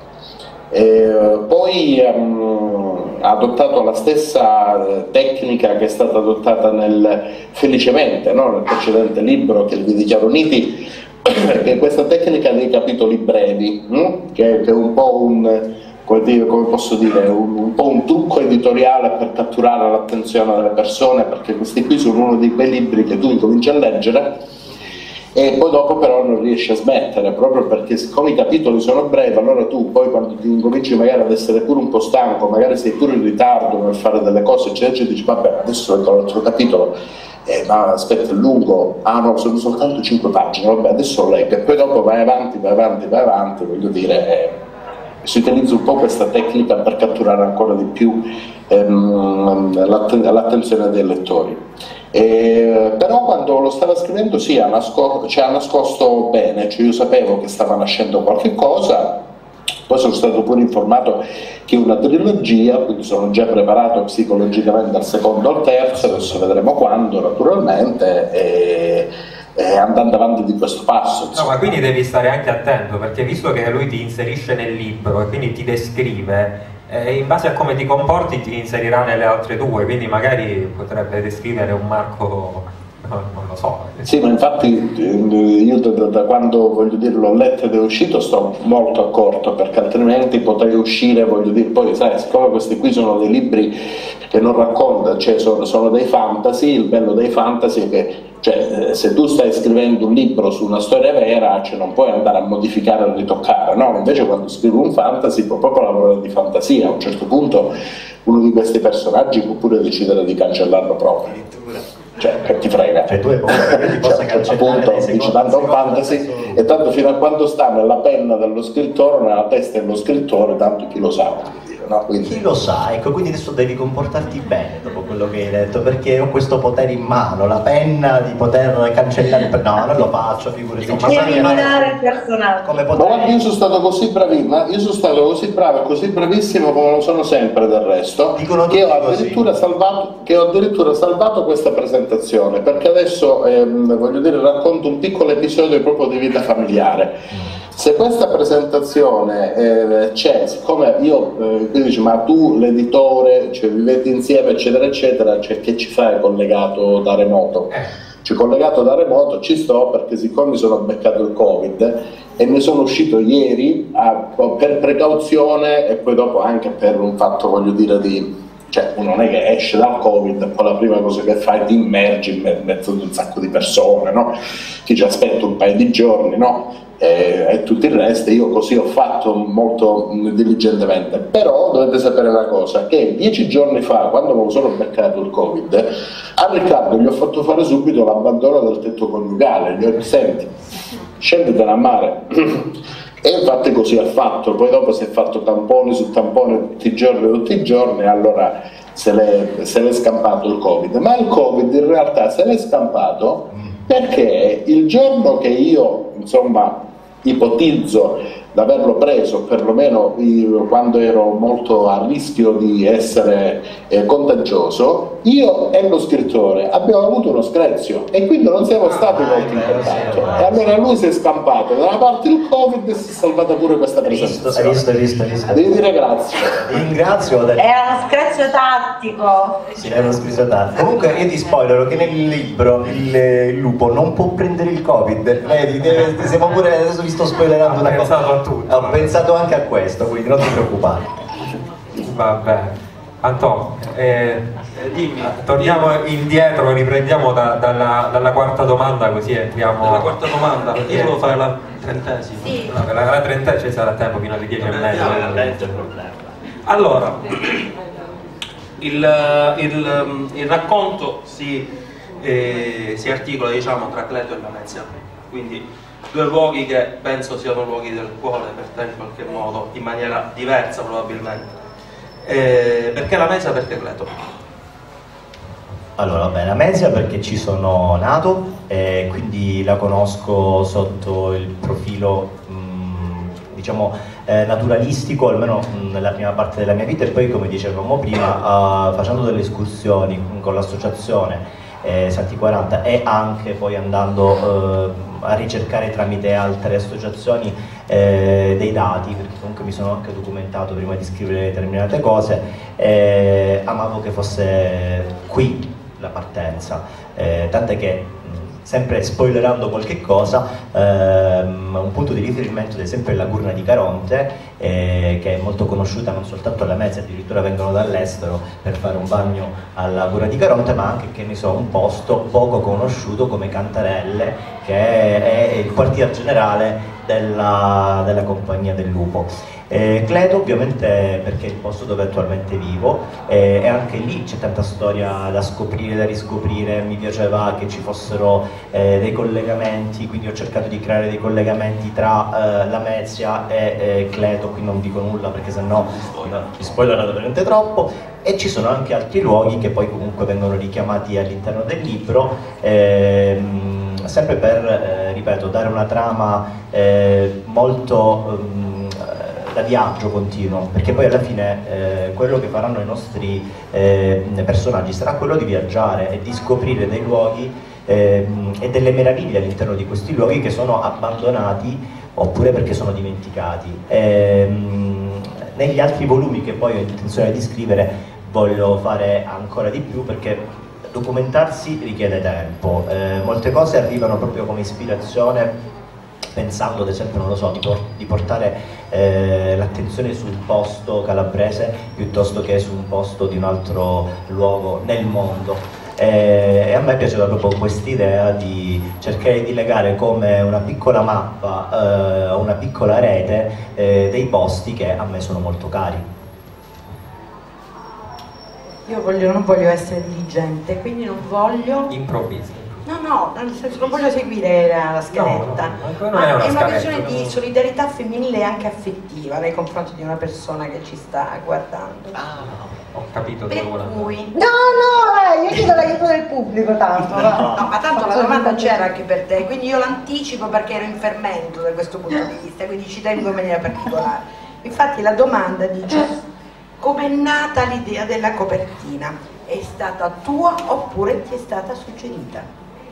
E poi um, ha adottato la stessa tecnica che è stata adottata nel, felicemente, no, nel precedente libro, che è il di Chiaro Uniti, che è questa tecnica dei capitoli brevi, hm? che, che è un po' un, come posso dire, un, un po' un trucco editoriale per catturare l'attenzione delle persone, perché questi qui sono uno di quei libri che tu incominci a leggere e poi dopo però non riesci a smettere, proprio perché siccome i capitoli sono brevi, allora tu poi quando ti incominci magari ad essere pure un po' stanco, magari sei pure in ritardo nel fare delle cose, eccetera, eccetera, dici vabbè adesso leggo l'altro capitolo, eh, ma aspetta è lungo, ah no sono soltanto cinque pagine, vabbè adesso lo leggo e poi dopo vai avanti, vai avanti, vai avanti, voglio dire, eh, si utilizza un po' questa tecnica per catturare ancora di più ehm, l'attenzione dei lettori. Eh, però quando lo stava scrivendo sì, ha nascosto, cioè, ha nascosto bene, cioè io sapevo che stava nascendo qualche cosa, poi sono stato pure informato che è una trilogia, quindi sono già preparato psicologicamente al secondo al terzo, adesso vedremo quando naturalmente, e, e andando avanti di questo passo. No, ma quindi devi stare anche attento, perché visto che lui ti inserisce nel libro e quindi ti descrive, Eh, in base a come ti comporti ti inserirà nelle altre due, quindi magari potrebbe descrivere un Marco, no, non lo so. Sì, ma infatti io da, da quando voglio dire l'ho letto ed è uscito sto molto accorto, perché altrimenti potrei uscire, voglio dire, poi sai, siccome questi qui sono dei libri che non raccontano, cioè sono, sono dei fantasy, il bello dei fantasy è che cioè, se tu stai scrivendo un libro su una storia vera, cioè, non puoi andare a modificare o ritoccare, no? Invece quando scrivi un fantasy puoi proprio lavorare di fantasia, a un certo punto uno di questi personaggi può pure decidere di cancellarlo proprio, cioè che ti frega, cioè, tu hai paura che ti possa cioè, appunto dici tanto fantasy e tanto fino a quando sta nella penna dello scrittore, nella testa dello scrittore, tanto chi lo sa. no? Quindi... Chi lo sa, ecco, quindi adesso devi comportarti bene dopo quello che hai detto, perché ho questo potere in mano, la penna di poter cancellare il... No, non lo faccio, figurati. Di eliminare il personaggio. Come Ma guarda, io sono stato così bravissimo, io sono stato così bravo e così bravissimo come lo sono sempre del resto, che ho, addirittura salvato, che ho addirittura salvato questa presentazione, perché adesso ehm, voglio dire, racconto un piccolo episodio proprio di vita familiare. Se questa presentazione eh, c'è, siccome io, eh, qui dice, ma tu l'editore, cioè vivete insieme eccetera eccetera, cioè che ci fai collegato da remoto? Cioè collegato da remoto ci sto perché siccome mi sono beccato il Covid e ne sono uscito ieri a, per precauzione e poi dopo anche per un fatto, voglio dire, di... cioè uno non è che esce dal Covid e poi la prima cosa che fai è ti immergi in mezzo ad un sacco di persone, no? Ti ci aspetta un paio di giorni, no? E, e tutto il resto. Io così ho fatto molto diligentemente, però dovete sapere una cosa, che dieci giorni fa, quando mi sono beccato il Covid, a Riccardo gli ho fatto fare subito l'abbandono del tetto coniugale, gli ho detto, senti, scenditene a mare. E infatti così ha fatto, poi dopo si è fatto tamponi su tamponi tutti i giorni, tutti i giorni, allora se l'è, se l'è scampato il Covid. Ma il Covid in realtà se l'è scampato perché il giorno che io, insomma, ipotizzo di averlo preso, perlomeno io, quando ero molto a rischio di essere eh, contagioso, io e lo scrittore abbiamo avuto uno screzio e quindi non siamo stati molto in contatto. E allora lui si è scampato da una parte il Covid e si è salvata pure questa presentazione. Hai visto, hai visto, hai visto. Devi dire grazie. Ringrazio. Era uno screzio tattico. Sì, era uno screzio tattico. Comunque io ti spoilero che nel libro il, il lupo non può prendere il Covid. Vedi, deve, siamo pure, adesso vi sto spoilerando una cosa. Tutto. Ho pensato anche a questo, quindi non ti preoccupare. Vabbè, Antonio, eh, dimmi, torniamo dimmi. indietro, riprendiamo da, dalla, dalla quarta domanda così entriamo. Nella quarta domanda, Eh, io devo fare la trentesima. Sì. No, la, la trenta ci sarà tempo fino alle dieci e mezza. Allora, il, il, il racconto si, eh, si articola, diciamo, tra Cleto e Lamezia, quindi due luoghi che penso siano luoghi del cuore per te in qualche modo, in maniera diversa probabilmente. Eh, perché Lamezia, perché Cleto? Allora, vabbè, Lamezia perché ci sono nato e quindi la conosco sotto il profilo mh, diciamo eh, naturalistico, almeno mh, nella prima parte della mia vita, e poi, come dicevamo prima, uh, facendo delle escursioni con l'associazione eh, Santi quaranta e anche poi andando uh, a ricercare tramite altre associazioni eh, dei dati, perché comunque mi sono anche documentato prima di scrivere determinate cose, eh, amavo che fosse qui la partenza, eh, tant'è che sempre spoilerando qualche cosa, ehm, un punto di riferimento ad esempio è la Gurna di Caronte, eh, che è molto conosciuta non soltanto alla Lamezia, addirittura vengono dall'estero per fare un bagno alla Gurna di Caronte, ma anche, che ne so, un posto poco conosciuto come Cantarelle, che è, è il quartier generale della, della Compagnia del Lupo. Eh, Cleto ovviamente perché è il posto dove attualmente vivo, eh, e anche lì c'è tanta storia da scoprire, da riscoprire. Mi piaceva che ci fossero eh, dei collegamenti, quindi ho cercato di creare dei collegamenti tra eh, Lamezia e eh, Cleto. Qui non dico nulla perché sennò no, mi spoilerate veramente troppo. E ci sono anche altri luoghi che poi comunque vengono richiamati all'interno del libro, ehm, sempre per, eh, ripeto, dare una trama eh, molto ehm, da viaggio continuo, perché poi alla fine eh, quello che faranno i nostri eh, personaggi sarà quello di viaggiare e di scoprire dei luoghi eh, e delle meraviglie all'interno di questi luoghi che sono abbandonati oppure perché sono dimenticati. E, negli altri volumi che poi ho intenzione di scrivere voglio fare ancora di più, perché documentarsi richiede tempo, eh, molte cose arrivano proprio come ispirazione, pensando ad esempio, non lo so, di, por di portare eh, l'attenzione sul posto calabrese piuttosto che su un posto di un altro luogo nel mondo. Eh, e a me piaceva proprio quest'idea di cercare di legare come una piccola mappa, eh, una piccola rete eh, dei posti che a me sono molto cari. Io voglio, non voglio essere diligente, quindi non voglio improvvisa No, no, nel senso non voglio seguire la, la scaletta, no, no, ma è una, è una scaletta, questione no. di solidarietà femminile e anche affettiva nei confronti di una persona che ci sta guardando. Ah, Ho capito Per dove vuole cui... No, no, eh, io chiedo l'aiuto del pubblico tanto. va. No, ma tanto la domanda c'era anche per te, quindi io l'anticipo perché ero in fermento da questo punto di vista, quindi ci tengo in maniera particolare. Infatti la domanda dice: com'è nata l'idea della copertina? È stata tua oppure ti è stata suggerita?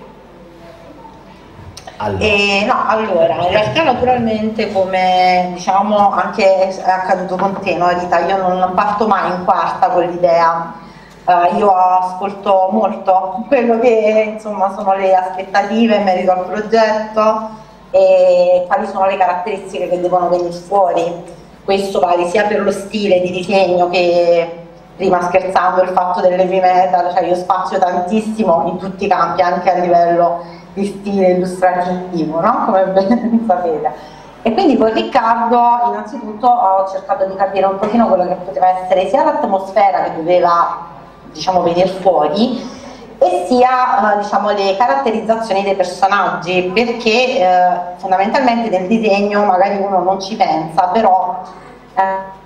Allora. E, no, allora, in realtà naturalmente, come diciamo anche è accaduto con te, no, Rita, io non parto mai in quarta con l'idea. Uh, io ascolto molto quello che insomma sono le aspettative in merito al progetto e quali sono le caratteristiche che devono venire fuori. Questo vale sia per lo stile di disegno che, prima scherzando, il fatto dell'heavy metal, cioè io spazio tantissimo in tutti i campi, anche a livello di stile illustrativo, no? Come ben sapete. E quindi con Riccardo innanzitutto ho cercato di capire un pochino quello che poteva essere sia l'atmosfera che doveva, diciamo, venire fuori, e sia eh, diciamo, le caratterizzazioni dei personaggi, perché eh, fondamentalmente nel disegno magari uno non ci pensa, però eh,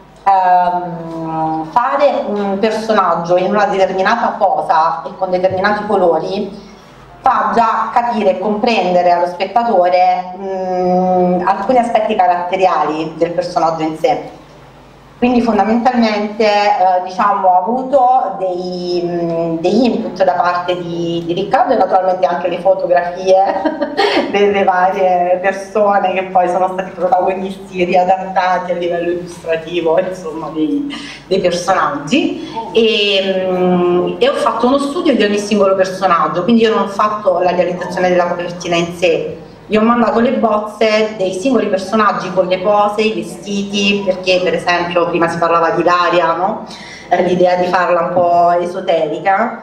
ehm, fare un personaggio in una determinata posa e con determinati colori fa già capire e comprendere allo spettatore mh, alcuni aspetti caratteriali del personaggio in sé. Quindi fondamentalmente eh, diciamo, ho avuto dei, mh, degli input da parte di, di Riccardo e naturalmente anche le fotografie delle varie persone che poi sono stati protagonisti riadattati a livello illustrativo, insomma, dei, dei personaggi, e, mh, e ho fatto uno studio di ogni singolo personaggio, quindi io non ho fatto la realizzazione della copertina in sé. Gli ho mandato le bozze dei singoli personaggi con le pose, i vestiti, perché per esempio prima si parlava di Ilaria, no? eh, l'idea di farla un po' esoterica.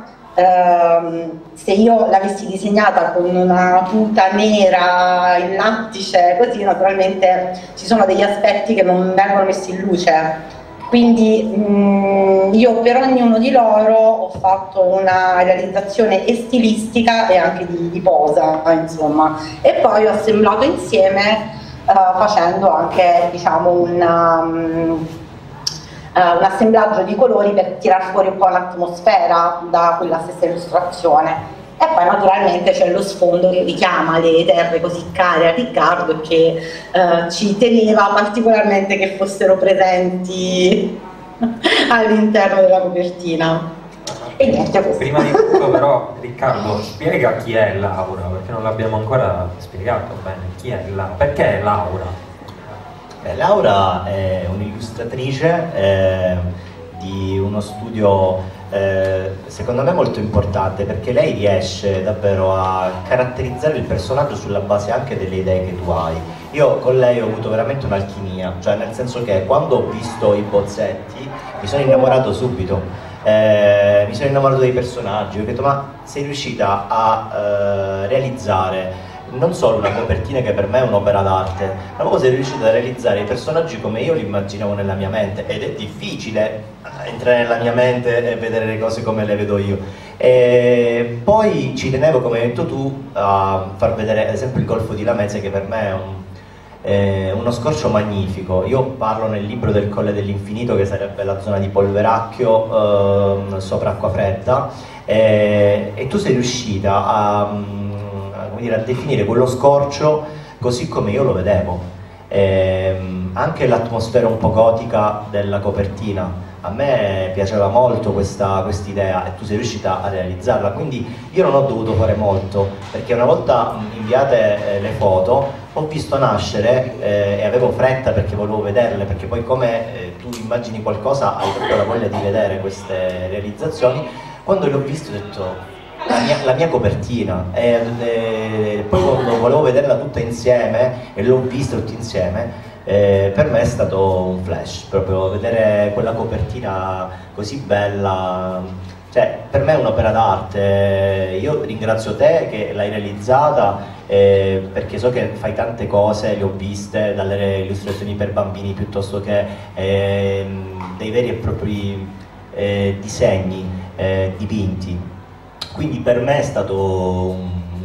Eh, se io l'avessi disegnata con una tuta nera in lattice, così naturalmente ci sono degli aspetti che non vengono messi in luce. Quindi mh, io per ognuno di loro ho fatto una realizzazione e stilistica e anche di, di posa, insomma, e poi ho assemblato insieme uh, facendo anche, diciamo, un, um, uh, un assemblaggio di colori per tirar fuori un po' l'atmosfera da quella stessa illustrazione. E poi naturalmente c'è lo sfondo che richiama le terre così care a Riccardo e che eh, ci teneva particolarmente che fossero presenti all'interno della copertina. E niente, così. Prima di tutto però Riccardo spiega chi è Laura, perché non l'abbiamo ancora spiegato bene. Chi è Laura? Perché è Laura? Beh, Laura è un'illustratrice eh, di uno studio Eh, secondo me molto importante, perché lei riesce davvero a caratterizzare il personaggio sulla base anche delle idee che tu hai. Io con lei ho avuto veramente un'alchimia, cioè nel senso che quando ho visto i bozzetti mi sono innamorato subito, eh, mi sono innamorato dei personaggi, ho detto ma sei riuscita a eh, realizzare non solo una copertina che per me è un'opera d'arte, ma poi sei riuscita a realizzare i personaggi come io li immaginavo nella mia mente, ed è difficile entrare nella mia mente e vedere le cose come le vedo io. E poi ci tenevo, come hai detto tu, a far vedere ad esempio il Golfo di Lamezia, che per me è un, eh, uno scorcio magnifico. Io parlo nel libro del Colle dell'Infinito, che sarebbe la zona di Polveracchio eh, sopra Acquafredda, eh, e tu sei riuscita a, a, come dire, a definire quello scorcio così come io lo vedevo. Eh, anche l'atmosfera un po' gotica della copertina a me piaceva molto, questa idea, e tu sei riuscita a realizzarla, quindi io non ho dovuto fare molto, perché una volta inviate eh, le foto ho visto nascere eh, e avevo fretta perché volevo vederle, perché poi come eh, tu immagini qualcosa hai proprio la voglia di vedere queste realizzazioni. Quando le ho viste ho detto la mia, la mia copertina, e, e poi quando volevo vederla tutta insieme e l'ho vista tutti insieme, Eh, per me è stato un flash, proprio vedere quella copertina così bella, cioè per me è un'opera d'arte. Io ringrazio te che l'hai realizzata, eh, perché so che fai tante cose, le ho viste, dalle illustrazioni per bambini piuttosto che eh, dei veri e propri eh, disegni eh, dipinti, quindi per me è stato un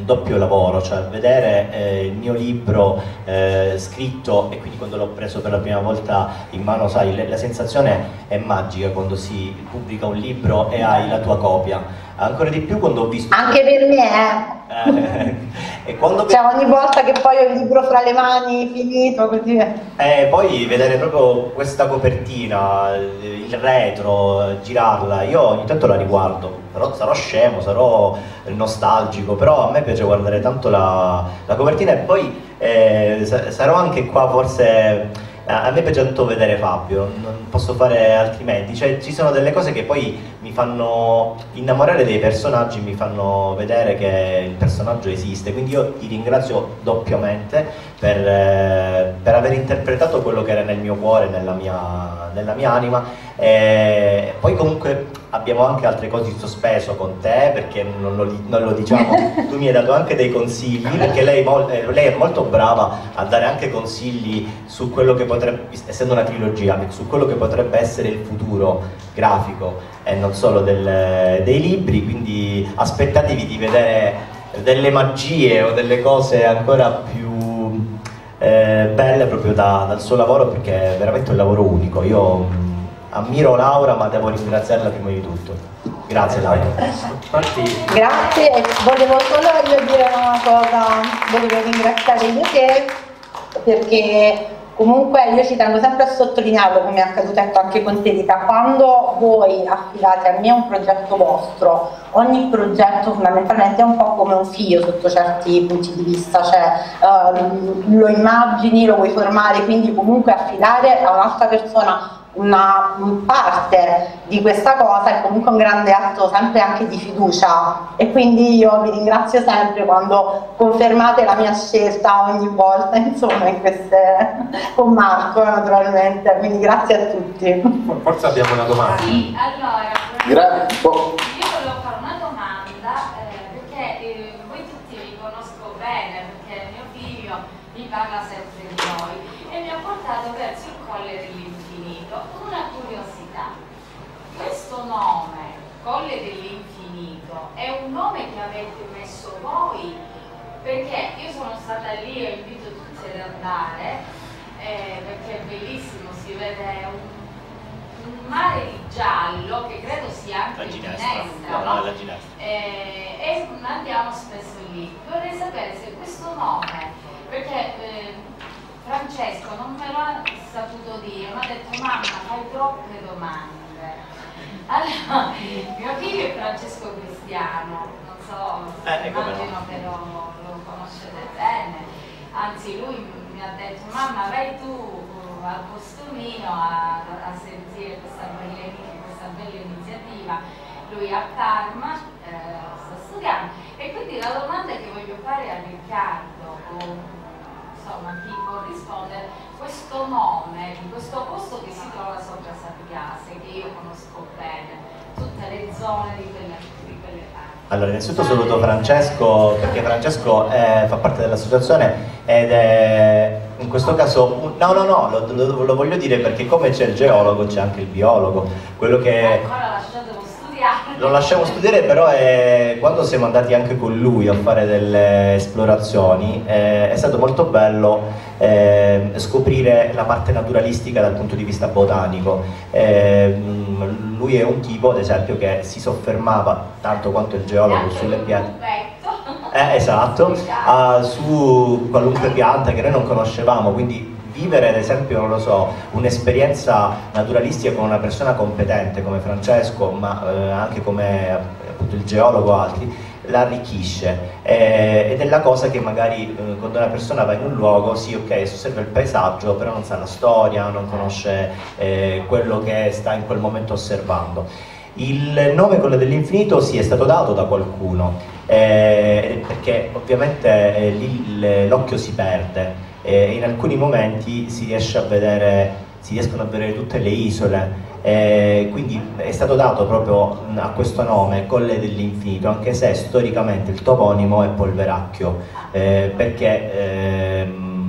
un doppio lavoro, cioè vedere eh, il mio libro eh, scritto, e quindi quando l'ho preso per la prima volta in mano, sai, le, la sensazione è magica quando si pubblica un libro e hai la tua copia. Ancora di più quando ho visto... Anche per me, eh. eh, e quando... Cioè ogni volta che poi ho il libro fra le mani, finito, così... E poi vedere proprio questa copertina, il retro, girarla, io ogni tanto la riguardo, però sarò scemo, sarò nostalgico, però a me piace guardare tanto la, la copertina, e poi eh, sarò anche qua forse... A me piace tanto vedere Fabio, non posso fare altrimenti, cioè ci sono delle cose che poi mi fanno innamorare dei personaggi, mi fanno vedere che il personaggio esiste, quindi io ti ringrazio doppiamente per, eh, per aver interpretato quello che era nel mio cuore, nella mia, nella mia anima, e poi comunque abbiamo anche altre cose in sospeso con te, perché non lo, non lo diciamo, tu mi hai dato anche dei consigli, perché lei, lei è molto brava a dare anche consigli su quello che potrebbe, essendo una trilogia, su quello che potrebbe essere il futuro grafico e non solo del, dei libri, quindi aspettatevi di vedere delle magie o delle cose ancora più eh, belle proprio da, dal suo lavoro, perché è veramente un lavoro unico. Io ammiro Laura, ma devo ringraziarla prima di tutto. Grazie Laura. Grazie, volevo solo io dire una cosa, volevo ringraziare io te, perché comunque io ci tengo sempre a sottolinearlo, come è accaduto anche con te Rita, quando voi affidate a me un progetto vostro, ogni progetto fondamentalmente è un po' come un figlio sotto certi punti di vista, cioè uh, lo immagini, lo vuoi formare, quindi comunque affidare a un'altra persona una parte di questa cosa è comunque un grande atto sempre anche di fiducia, e quindi io vi ringrazio sempre quando confermate la mia scelta ogni volta, insomma, in queste, con Marco naturalmente, quindi grazie a tutti. Forse abbiamo una domanda. Sì, allora grazie. Io volevo fare una domanda eh, perché eh, voi tutti vi conosco bene, perché mio figlio mi parla sempre di noi e mi ha portato verso il Colle dell'Infinito. Una curiosità, questo nome, Colle dell'Infinito, è un nome che avete messo voi? Perché io sono stata lì e invito tutti ad andare, eh, perché è bellissimo, si vede un, un mare di giallo che credo sia anche la ginestra, ginestra no? No, la ginestra. Eh, e andiamo spesso lì. Vorrei sapere se questo nome, perché eh, Francesco non me lo ha saputo dire, mi ha detto mamma fai troppe domande. Allora, mio figlio è Francesco Cristiano, non so, eh, immagino no. che lo, lo conoscete bene, anzi lui mi ha detto mamma vai tu al costumino a, a sentire questa bella, questa bella iniziativa, lui a Parma eh, sta studiando, e quindi la domanda che voglio fare a Riccardo, o, insomma chi può rispondere, questo nome di questo posto che si trova sopra Sappiase, che io conosco bene, tutte le zone di quelle, di quelle parti. Allora, innanzitutto saluto Francesco, perché Francesco è, fa parte dell'associazione ed è in questo caso, no no no, lo, lo, lo voglio dire perché come c'è il geologo c'è anche il biologo, quello che... Ancora lasciatelo studiare. Lo lasciamo studiare, però è, quando siamo andati anche con lui a fare delle esplorazioni è, è stato molto bello eh, scoprire la parte naturalistica dal punto di vista botanico. Eh, lui è un tipo, ad esempio, che si soffermava tanto quanto il geologo sulle piante. Eh, esatto, uh, su qualunque pianta che noi non conoscevamo, quindi vivere ad esempio, non lo so, un'esperienza naturalistica con una persona competente come Francesco, ma eh, anche come appunto il geologo o altri, l'arricchisce eh, ed è la cosa che magari eh, quando una persona va in un luogo, sì ok, osserva il paesaggio, però non sa la storia, non conosce eh, quello che sta in quel momento osservando. Il nome Colle dell'Infinito sì è stato dato da qualcuno, eh, perché ovviamente eh, lì l'occhio si perde e in alcuni momenti si riesce a vedere, si riescono a vedere tutte le isole, eh, quindi è stato dato proprio a questo nome Colle dell'Infinito, anche se storicamente il toponimo è Polveracchio, eh, perché ehm,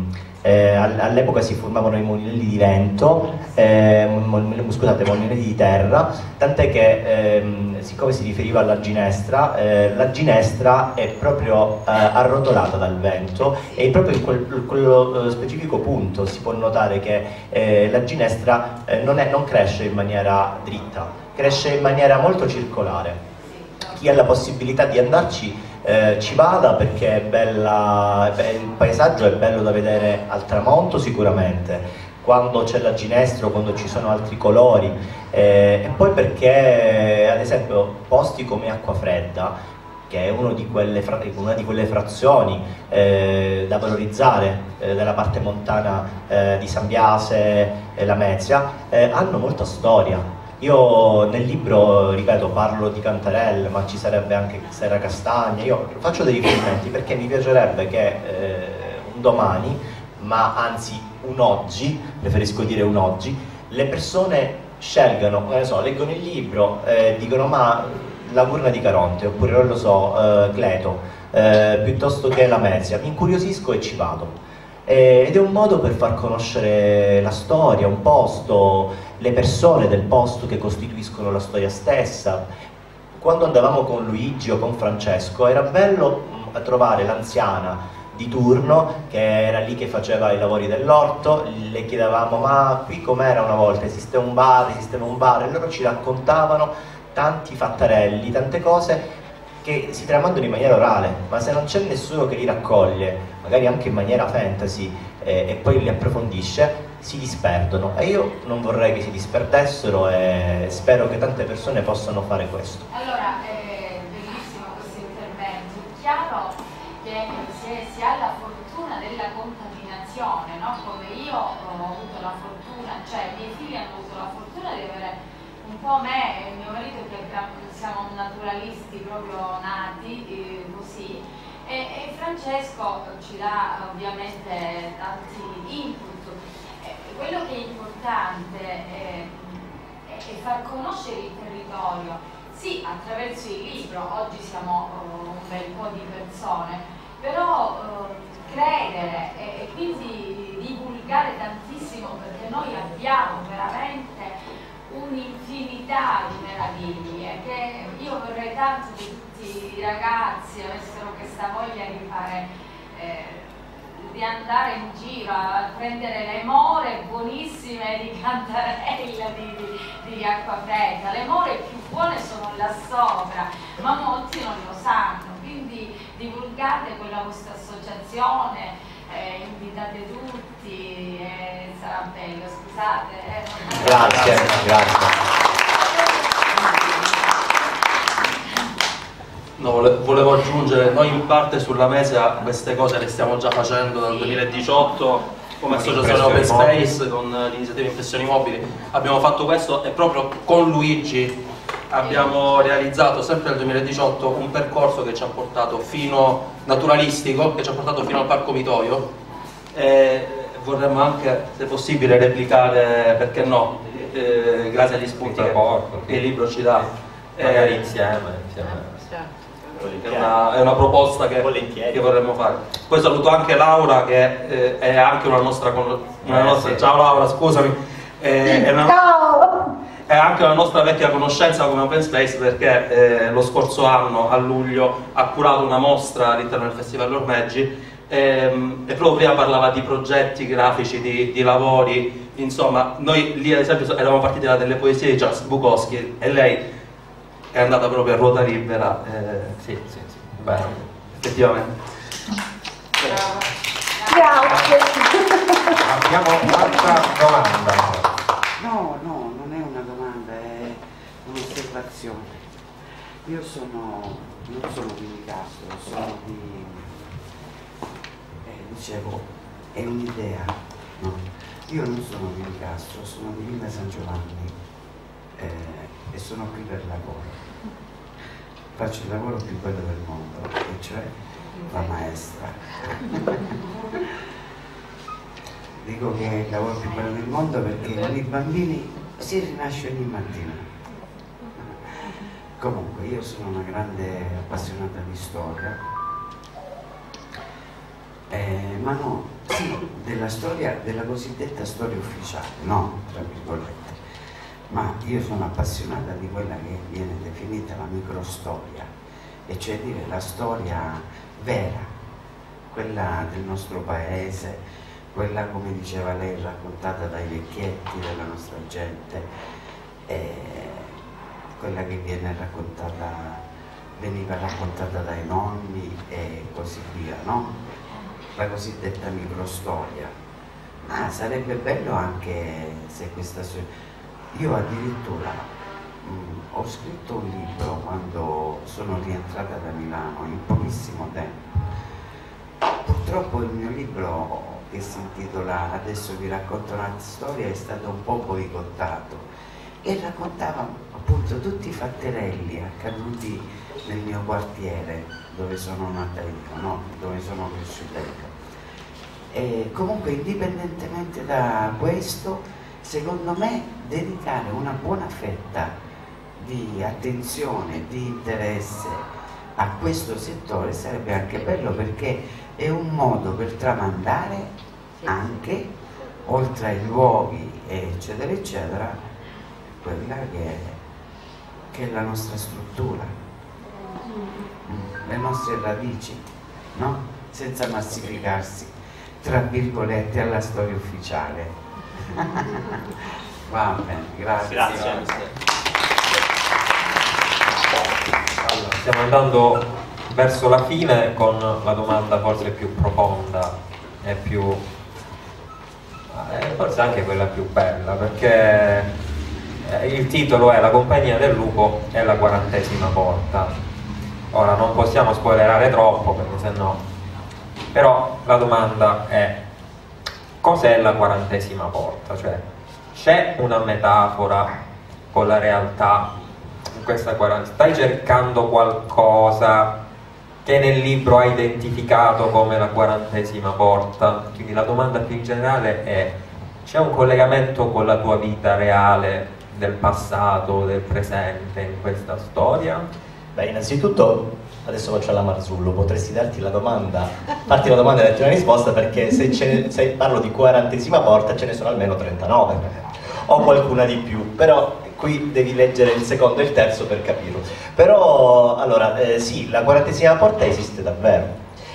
Eh, all'epoca si formavano i molinelli di vento, eh, scusate, molinelli di terra, tant'è che ehm, siccome si riferiva alla ginestra, eh, la ginestra è proprio eh, arrotolata dal vento e proprio in quel, quello specifico punto si può notare che eh, la ginestra eh, non, è, non cresce in maniera dritta, cresce in maniera molto circolare. Chi ha la possibilità di andarci Eh, ci vada, perché è bella, il paesaggio è bello da vedere al tramonto sicuramente, quando c'è la ginestra o quando ci sono altri colori, eh, e poi perché ad esempio posti come Acquafredda, che è uno di quelle una di quelle frazioni eh, da valorizzare eh, della parte montana eh, di San Biase e Lamezia, eh, hanno molta storia. Io nel libro, ripeto, parlo di Cantarelle, ma ci sarebbe anche Serra Castagna. Io faccio dei riferimenti perché mi piacerebbe che eh, un domani, ma anzi un oggi, preferisco dire un oggi, le persone scelgano, non ne so, leggono il libro e eh, dicono ma la Curna di Caronte, oppure non lo so, eh, Cleto, eh, piuttosto che Lamezia, mi incuriosisco e ci vado. Ed è un modo per far conoscere la storia, un posto, le persone del posto che costituiscono la storia stessa. Quando andavamo con Luigi o con Francesco era bello mh, trovare l'anziana di turno che era lì che faceva i lavori dell'orto, le chiedevamo ma qui com'era una volta, esiste un bar, esisteva un bar, e loro ci raccontavano tanti fattarelli, tante cose che si tramandano in maniera orale, ma se non c'è nessuno che li raccoglie, magari anche in maniera fantasy, eh, e poi li approfondisce, si disperdono. E io non vorrei che si disperdessero e spero che tante persone possano fare questo. Allora, è bellissimo questo intervento. È chiaro che se si ha la fortuna della contaminazione, no? Come io ho avuto la fortuna, cioè i miei figli hanno avuto la fortuna di avere un po' me e mio marito, che siamo naturalisti proprio nati eh, così, e, e Francesco ci dà ovviamente tanti input. Eh, quello che è importante è, è, è far conoscere il territorio, sì, attraverso il libro. Oggi siamo uh, un bel po' di persone, però uh, credere e, e quindi divulgare tantissimo, perché noi abbiamo veramente un'infinità di meraviglie che io vorrei tanto che tutti i ragazzi avessero questa voglia di fare, eh, di andare in giro a prendere le more buonissime di Cantarella, di, di, di Acquafredda. Le more più buone sono là sopra, ma molti non lo sanno, quindi divulgate con la vostra associazione. Eh, invitate tutti e eh, sarà bello, scusate. Eh. Grazie, grazie. No, volevo aggiungere, noi in parte sulla mesa queste cose le stiamo già facendo dal duemiladiciotto come associazione Open Space con l'iniziativa Impressioni Mobili. Abbiamo fatto questo e proprio con Luigi abbiamo realizzato sempre nel duemiladiciotto un percorso che ci ha portato fino, naturalistico, che ci ha portato fino al Parco Mitoio, e vorremmo anche, se possibile, replicare, perché no, eh, grazie agli spunti che, che il libro ci dà. Magari eh, insieme, insieme. È una, è una proposta che, che vorremmo fare. Poi saluto anche Laura, che eh, è anche una nostra, una eh, nostra sì. Ciao Laura, scusami. Eh, è una, Ciao! È anche una nostra vecchia conoscenza come Open Space, perché eh, lo scorso anno a luglio ha curato una mostra all'interno del Festival Ormeggi ehm, e proprio prima parlava di progetti grafici, di, di lavori, insomma noi lì ad esempio eravamo partiti da delle poesie di Charles Bukowski e lei è andata proprio a ruota libera. Eh, sì, sì, sì. Beh, effettivamente. Grazie. Abbiamo un'altra domanda. No, no, non è una domanda, è un'osservazione. Io sono, non sono di Nicastro, sono di, eh, dicevo, è un'idea, no? Io non sono di Nicastro, sono di Villa San Giovanni eh, e sono qui per lavoro. Faccio il lavoro più bello del mondo, e cioè la maestra. Dico che è il lavoro più bello del mondo perché con i bambini si rinasce ogni mattina. Comunque io sono una grande appassionata di storia, eh, ma no, sì, della storia, della cosiddetta storia ufficiale, no, tra virgolette, ma io sono appassionata di quella che viene definita la microstoria, e cioè dire la storia vera, quella del nostro paese, quella, come diceva lei, raccontata dai vecchietti della nostra gente, eh, quella che viene raccontata, veniva raccontata dai nonni e così via, no? La cosiddetta microstoria. Ma sarebbe bello anche se questa... Io addirittura mh, ho scritto un libro quando sono rientrata da Milano, in pochissimo tempo. Purtroppo il mio libro, che si intitola Adesso vi racconto una storia, è stato un po' boicottato e raccontava appunto tutti i fatterelli accaduti nel mio quartiere dove sono nata io, no? Dove sono cresciuta io. E comunque, indipendentemente da questo, secondo me dedicare una buona fetta di attenzione, di interesse a questo settore sarebbe anche bello, perché è un modo per tramandare anche, oltre ai luoghi eccetera eccetera, quella che è, che è la nostra struttura, le nostre radici, no? Senza massificarsi, tra virgolette, alla storia ufficiale. Va bene, grazie. Grazie. Allora, stiamo andando verso la fine con la domanda forse più profonda e più eh, forse anche quella più bella, perché eh, il titolo è La compagnia del lupo e la quarantesima porta. Ora non possiamo spoilerare troppo, perché sennò, però la domanda è: cos'è la quarantesima porta? Cioè, c'è una metafora con la realtà in questa quarantena? Stai cercando qualcosa che nel libro hai identificato come la quarantesima porta? Quindi la domanda più in generale è: c'è un collegamento con la tua vita reale, del passato, del presente in questa storia? Beh, innanzitutto adesso faccio la Marzullo, potresti darti la domanda, farti la domanda e darti una risposta, perché se, ce, se parlo di quarantesima porta ce ne sono almeno trentanove o qualcuna di più, però qui devi leggere il secondo e il terzo per capirlo. Però allora eh, sì, la quarantesima porta esiste davvero,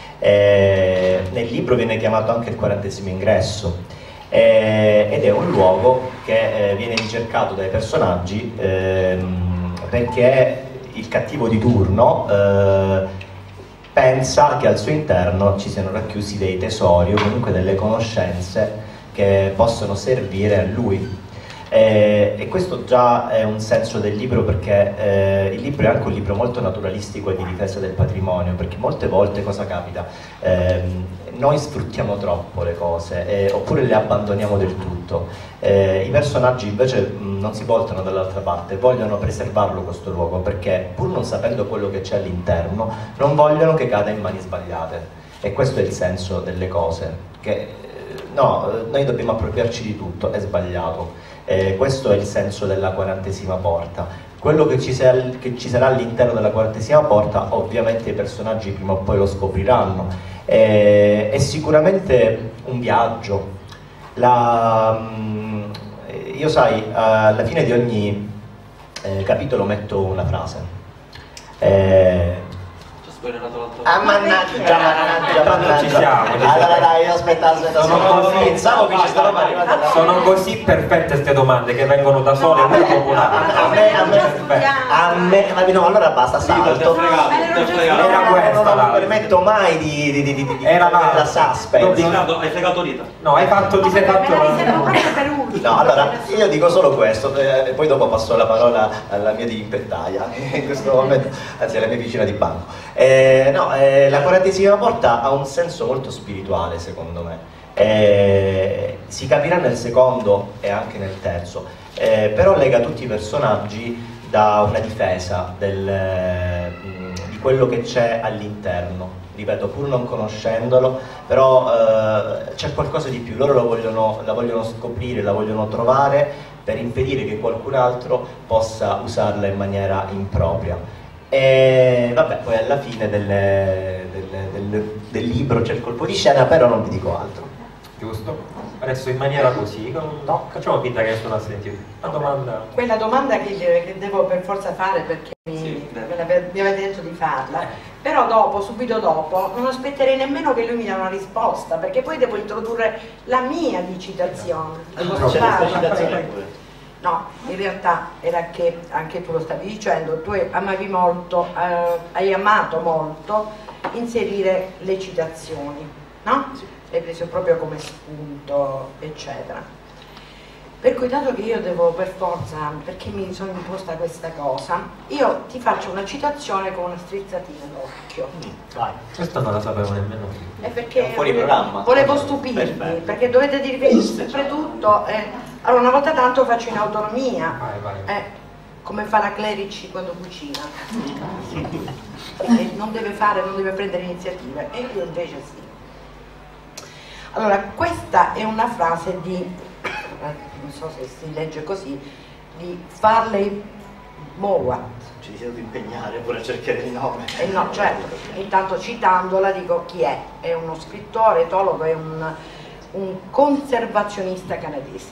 eh, nel libro viene chiamato anche il quarantesimo ingresso, eh, ed è un luogo che eh, viene ricercato dai personaggi ehm, perché il cattivo di turno eh, pensa che al suo interno ci siano racchiusi dei tesori o comunque delle conoscenze che possono servire a lui. Eh, e questo già è un senso del libro, perché eh, il libro è anche un libro molto naturalistico e di difesa del patrimonio, perché molte volte cosa capita? Eh, noi sfruttiamo troppo le cose eh, oppure le abbandoniamo del tutto. Eh, I personaggi invece mh, non si voltano dall'altra parte, vogliono preservarlo questo luogo, perché pur non sapendo quello che c'è all'interno non vogliono che cada in mani sbagliate, e questo è il senso delle cose, che eh, no, noi dobbiamo appropriarci di tutto, è sbagliato. Eh, questo è il senso della quarantesima porta. Quello che ci, sarà, che ci sarà all'interno della quarantesima porta, ovviamente i personaggi prima o poi lo scopriranno. Eh, è sicuramente un viaggio. La, mh, io sai, alla fine di ogni eh, capitolo metto una frase. Eh, Ah, mannaggia, mannaggia, mannaggia. Ci siamo, ci siamo. Allora dai, io aspettavo, aspettavo, Sono così, pensavo che ci stavamo arrivando. sono così perfette queste domande che vengono da sole, No, uno a, dopo l'altro. a me, a me, a me, ma no, allora basta, salto. Era questa, non mi la- permetto mai di, di, di, di, di Era la- la suspense. Hai fregato Rita. No, hai fatto, ti sei fatto. No, allora io dico solo questo, eh, e poi dopo passo la parola alla mia dirimpettaia, in questo momento, anzi alla mia vicina di banco. Eh, no, eh, la quarantesima porta ha un senso molto spirituale, secondo me. Eh, si capirà nel secondo e anche nel terzo, eh, però lega tutti i personaggi da una difesa del, eh, di quello che c'è all'interno. Ripeto, pur non conoscendolo, però eh, c'è qualcosa di più, loro lo vogliono, la vogliono scoprire, la vogliono trovare per impedire che qualcun altro possa usarla in maniera impropria. E vabbè, poi alla fine delle, delle, del, del libro c'è il colpo di scena, però non vi dico altro. giusto? Adesso in maniera così, con... no, facciamo finta che nessuno ha sentito. La domanda... Quella domanda che, che devo per forza fare perché mi, sì, me l'ave- mi avete detto di farla, però dopo, subito dopo, non aspetterei nemmeno che lui mi dia una risposta, perché poi devo introdurre la mia di citazione. C'è la citazione pure. No, in realtà era che anche tu lo stavi dicendo, tu amavi molto, eh, hai amato molto inserire le citazioni, no? Sì. L'hai preso proprio come spunto, eccetera. Per cui dato che io devo per forza, perché mi sono imposta questa cosa, io ti faccio una citazione con una strizzatina d'occhio. Vai. Questa non la sapevo nemmeno. È perché è fuori volevo, programma. volevo stupirvi, perfetto, perché dovete dirvi sempre tutto. Eh. Allora una volta tanto faccio in autonomia, vai, vai. Eh, come fa la Clerici quando cucina. E non deve fare, non deve prendere iniziative, e io invece sì. Allora, questa è una frase di, non so se si legge così, di Farley Mowat. Ci sei dovuto impegnare pure a cercare il nome. Eh no, certo, intanto citandola dico chi è. È uno scrittore, etologo, è un, un conservazionista canadese,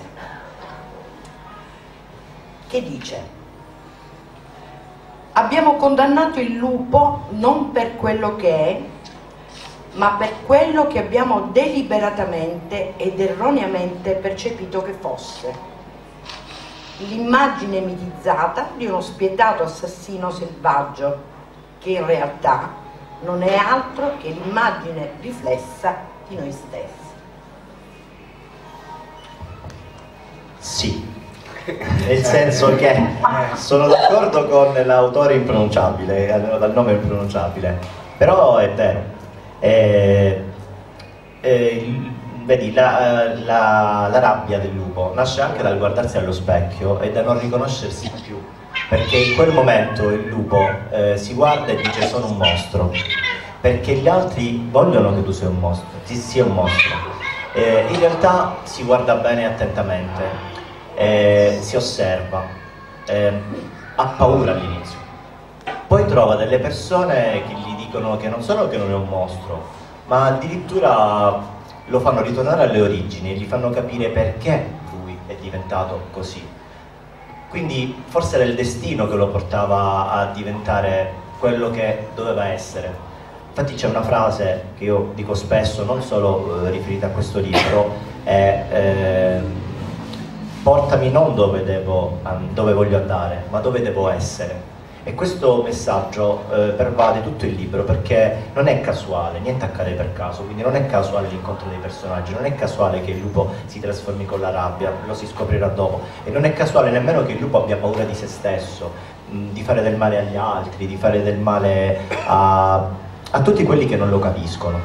che dice: abbiamo condannato il lupo non per quello che è, ma per quello che abbiamo deliberatamente ed erroneamente percepito che fosse. L'immagine mitizzata di uno spietato assassino selvaggio, che in realtà non è altro che l'immagine riflessa di noi stessi. Sì, nel senso che sono d'accordo con l'autore impronunciabile, almeno dal nome impronunciabile, però è vero. Eh, eh, vedi, la, la, la rabbia del lupo nasce anche dal guardarsi allo specchio e da non riconoscersi più, perché in quel momento il lupo eh, si guarda e dice: sono un mostro, perché gli altri vogliono che tu sia un mostro, ti sia un mostro. Eh, in realtà si guarda bene attentamente, eh, si osserva, eh, ha paura all'inizio, poi trova delle persone che gli dicono che non solo che non è un mostro, ma addirittura lo fanno ritornare alle origini e gli fanno capire perché lui è diventato così. Quindi forse era il destino che lo portava a diventare quello che doveva essere. Infatti c'è una frase che io dico spesso, non solo eh, riferita a questo libro, è eh, portami non dove, devo, dove voglio andare, ma dove devo essere. E questo messaggio eh, pervade tutto il libro, perché non è casuale, niente accade per caso, quindi non è casuale l'incontro dei personaggi, non è casuale che il lupo si trasformi con la rabbia, lo si scoprirà dopo, e non è casuale nemmeno che il lupo abbia paura di se stesso, mh, di fare del male agli altri, di fare del male a, a tutti quelli che non lo capiscono.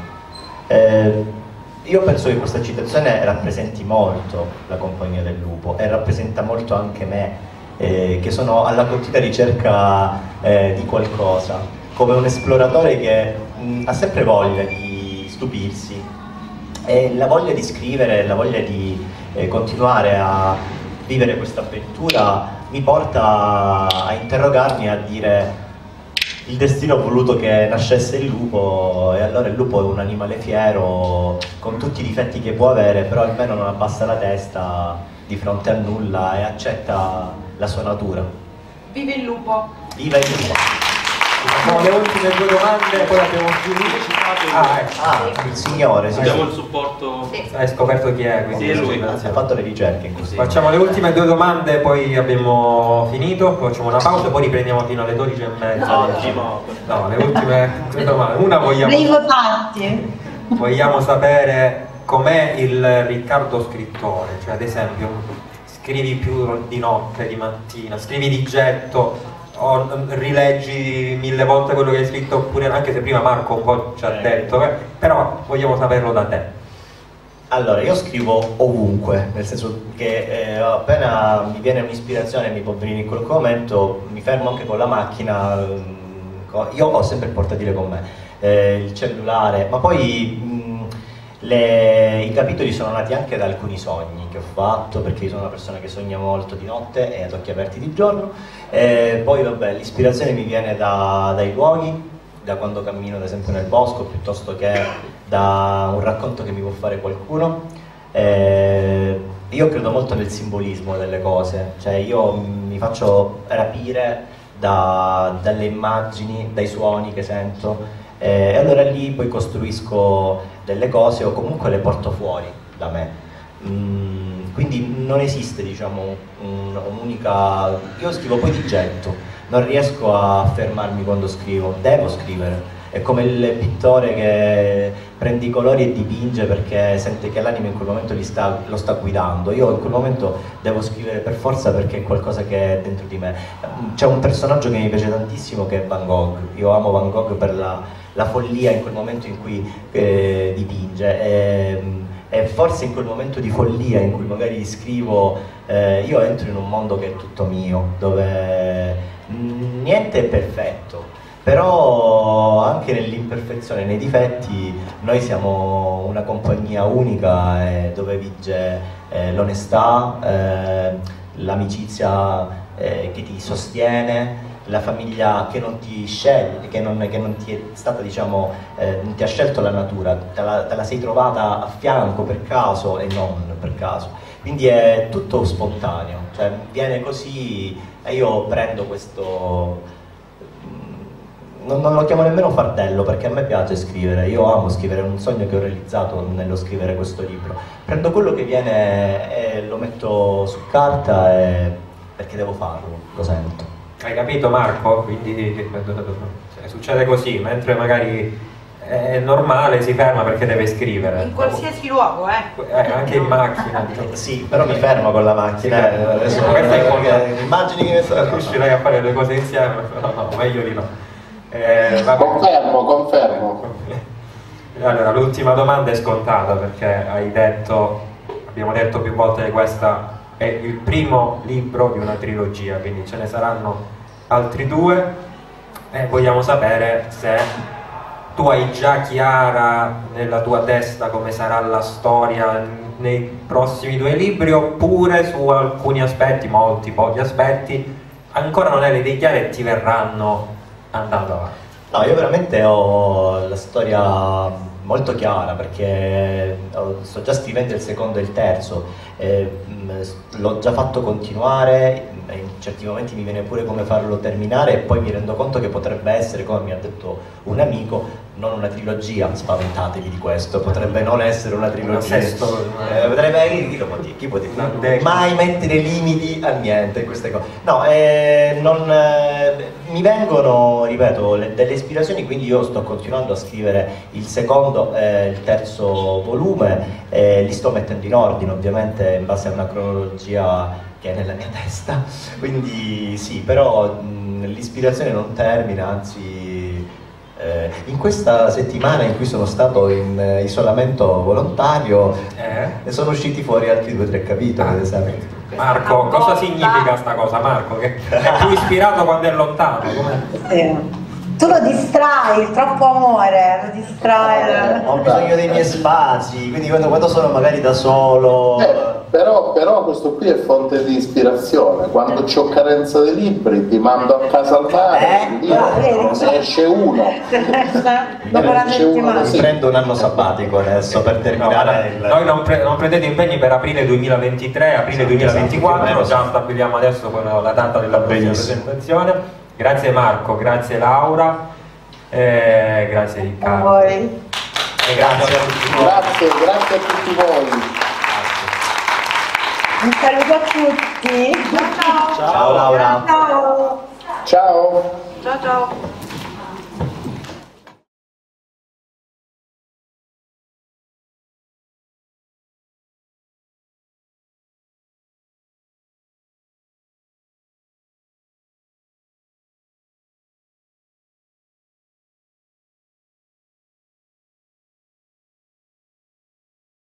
Eh, io penso che questa citazione rappresenti molto la compagnia del lupo e rappresenta molto anche me, Eh, che sono alla continua ricerca eh, di qualcosa, come un esploratore che mh, ha sempre voglia di stupirsi, e la voglia di scrivere, la voglia di eh, continuare a vivere questa avventura mi porta a interrogarmi, a dire: il destino ha voluto che nascesse il lupo, e allora il lupo è un animale fiero con tutti i difetti che può avere, però almeno non abbassa la testa di fronte a nulla e accetta la sua natura. Viva il lupo! Viva il lupo! Facciamo le ultime due domande, poi abbiamo finito. Ah, ecco. Ah, il signore, sì. Abbiamo il supporto. Sì. Hai scoperto chi è, quindi sì, lui ha fatto le ricerche in così. Facciamo le ultime due domande, poi abbiamo finito, poi facciamo una pausa e poi riprendiamo fino alle dodici e mezza. Ottimo. No, le ultime due domande. Una vogliamo. Bravo Patti. Vogliamo sapere com'è il Riccardo scrittore, cioè ad esempio scrivi più di notte, di mattina, scrivi di getto, o rileggi mille volte quello che hai scritto, oppure, anche se prima Marco un po' ci ha detto, eh, però vogliamo saperlo da te. Allora, io scrivo ovunque, nel senso che eh, appena mi viene un'ispirazione, mi può venire in quel momento, mi fermo anche con la macchina, io ho sempre il portatile con me, eh, il cellulare, ma poi mh, le, i capitoli sono nati anche da alcuni sogni che ho fatto, perché io sono una persona che sogna molto di notte e ad occhi aperti di giorno, e poi vabbè, l'ispirazione mi viene da, dai luoghi, da quando cammino ad esempio nel bosco, piuttosto che da un racconto che mi può fare qualcuno, Eh, io credo molto nel simbolismo delle cose, cioè io mi faccio rapire da, dalle immagini, dai suoni che sento, eh, e allora lì poi costruisco delle cose o comunque le porto fuori da me. Mm, quindi non esiste, diciamo, un, un'unica... Io scrivo poi di getto, non riesco a fermarmi quando scrivo, devo scrivere. È come il pittore che prende i colori e dipinge perché sente che l'anima in quel momento li sta, lo sta guidando. Io in quel momento devo scrivere per forza perché è qualcosa che è dentro di me. C'è un personaggio che mi piace tantissimo che è Van Gogh. Io amo Van Gogh per la, la follia in quel momento in cui eh, dipinge. E, e forse in quel momento di follia in cui magari scrivo, eh, io entro in un mondo che è tutto mio, dove niente è perfetto. Però anche nell'imperfezione, nei difetti, noi siamo una compagnia unica eh, dove vige eh, l'onestà, eh, l'amicizia eh, che ti sostiene, la famiglia che non ti sceglie, che non, che non ti è stata, diciamo, eh, non ti ha scelto la natura, te la, te la sei trovata a fianco per caso e non per caso. Quindi è tutto spontaneo, cioè viene così e io prendo questo... Non, non lo chiamo nemmeno fardello perché a me piace scrivere, io amo scrivere, è un sogno che ho realizzato nello scrivere questo libro. Prendo quello che viene e lo metto su carta e... perché devo farlo, lo sento. Hai capito Marco? Quindi cioè, succede così, mentre magari è normale si ferma perché deve scrivere. In qualsiasi luogo, eh? eh anche in macchina. Sì, però mi fermo con la macchina. Sì, adesso questo è importante. Immagini che riuscirai a fare le cose insieme, no, no, meglio di no. Eh, confermo, confermo. Allora, l'ultima domanda è scontata perché hai detto, abbiamo detto più volte che questa è il primo libro di una trilogia, quindi ce ne saranno altri due e vogliamo sapere se tu hai già chiara nella tua testa come sarà la storia nei prossimi due libri oppure su alcuni aspetti, molti, pochi aspetti, ancora non hai le idee chiare e ti verranno andando avanti. No, io veramente ho la storia molto chiara perché sto già scrivendo il secondo e il terzo, eh, l'ho già fatto continuare, in certi momenti mi viene pure come farlo terminare e poi mi rendo conto che potrebbe essere, come mi ha detto un amico, non una trilogia, spaventatevi di questo, potrebbe non essere una trilogia, sesto, eh, potrebbe, chi lo può dire, chi può dire? Mai mettere limiti a niente queste cose. No, eh, non, eh, mi vengono, ripeto, le, delle ispirazioni, quindi io sto continuando a scrivere il secondo e il terzo volume, eh, li sto mettendo in ordine ovviamente in base a una cronologia che è nella mia testa, quindi sì, però l'ispirazione non termina, anzi eh, in questa settimana in cui sono stato in eh, isolamento volontario eh? ne sono usciti fuori altri due o tre capitoli, ad esempio. Marco, cosa significa sta cosa, Marco? Che è più ispirato quando è lontano? Sì. Tu lo distrai, il troppo amore, lo distrai. Ho bisogno dei miei spazi, quindi quando, quando sono magari da solo... Eh, però, però questo qui è fonte di ispirazione, quando c'ho carenza di libri ti mando a casa al mare, eh, ne esce uno. Dopo una settimana. Mi prendo un anno sabbatico adesso per terminare no, il... Noi non, pre non prendete impegni per aprile duemilaventitré, aprile duemilaventiquattro, già stabiliamo adesso la data della presentazione. Grazie Marco, grazie Laura, eh, grazie Riccardo. A voi. E grazie a tutti voi. Grazie, grazie a tutti voi. Un saluto a tutti. Ciao, ciao Laura. Ciao. Ciao. Ciao ciao.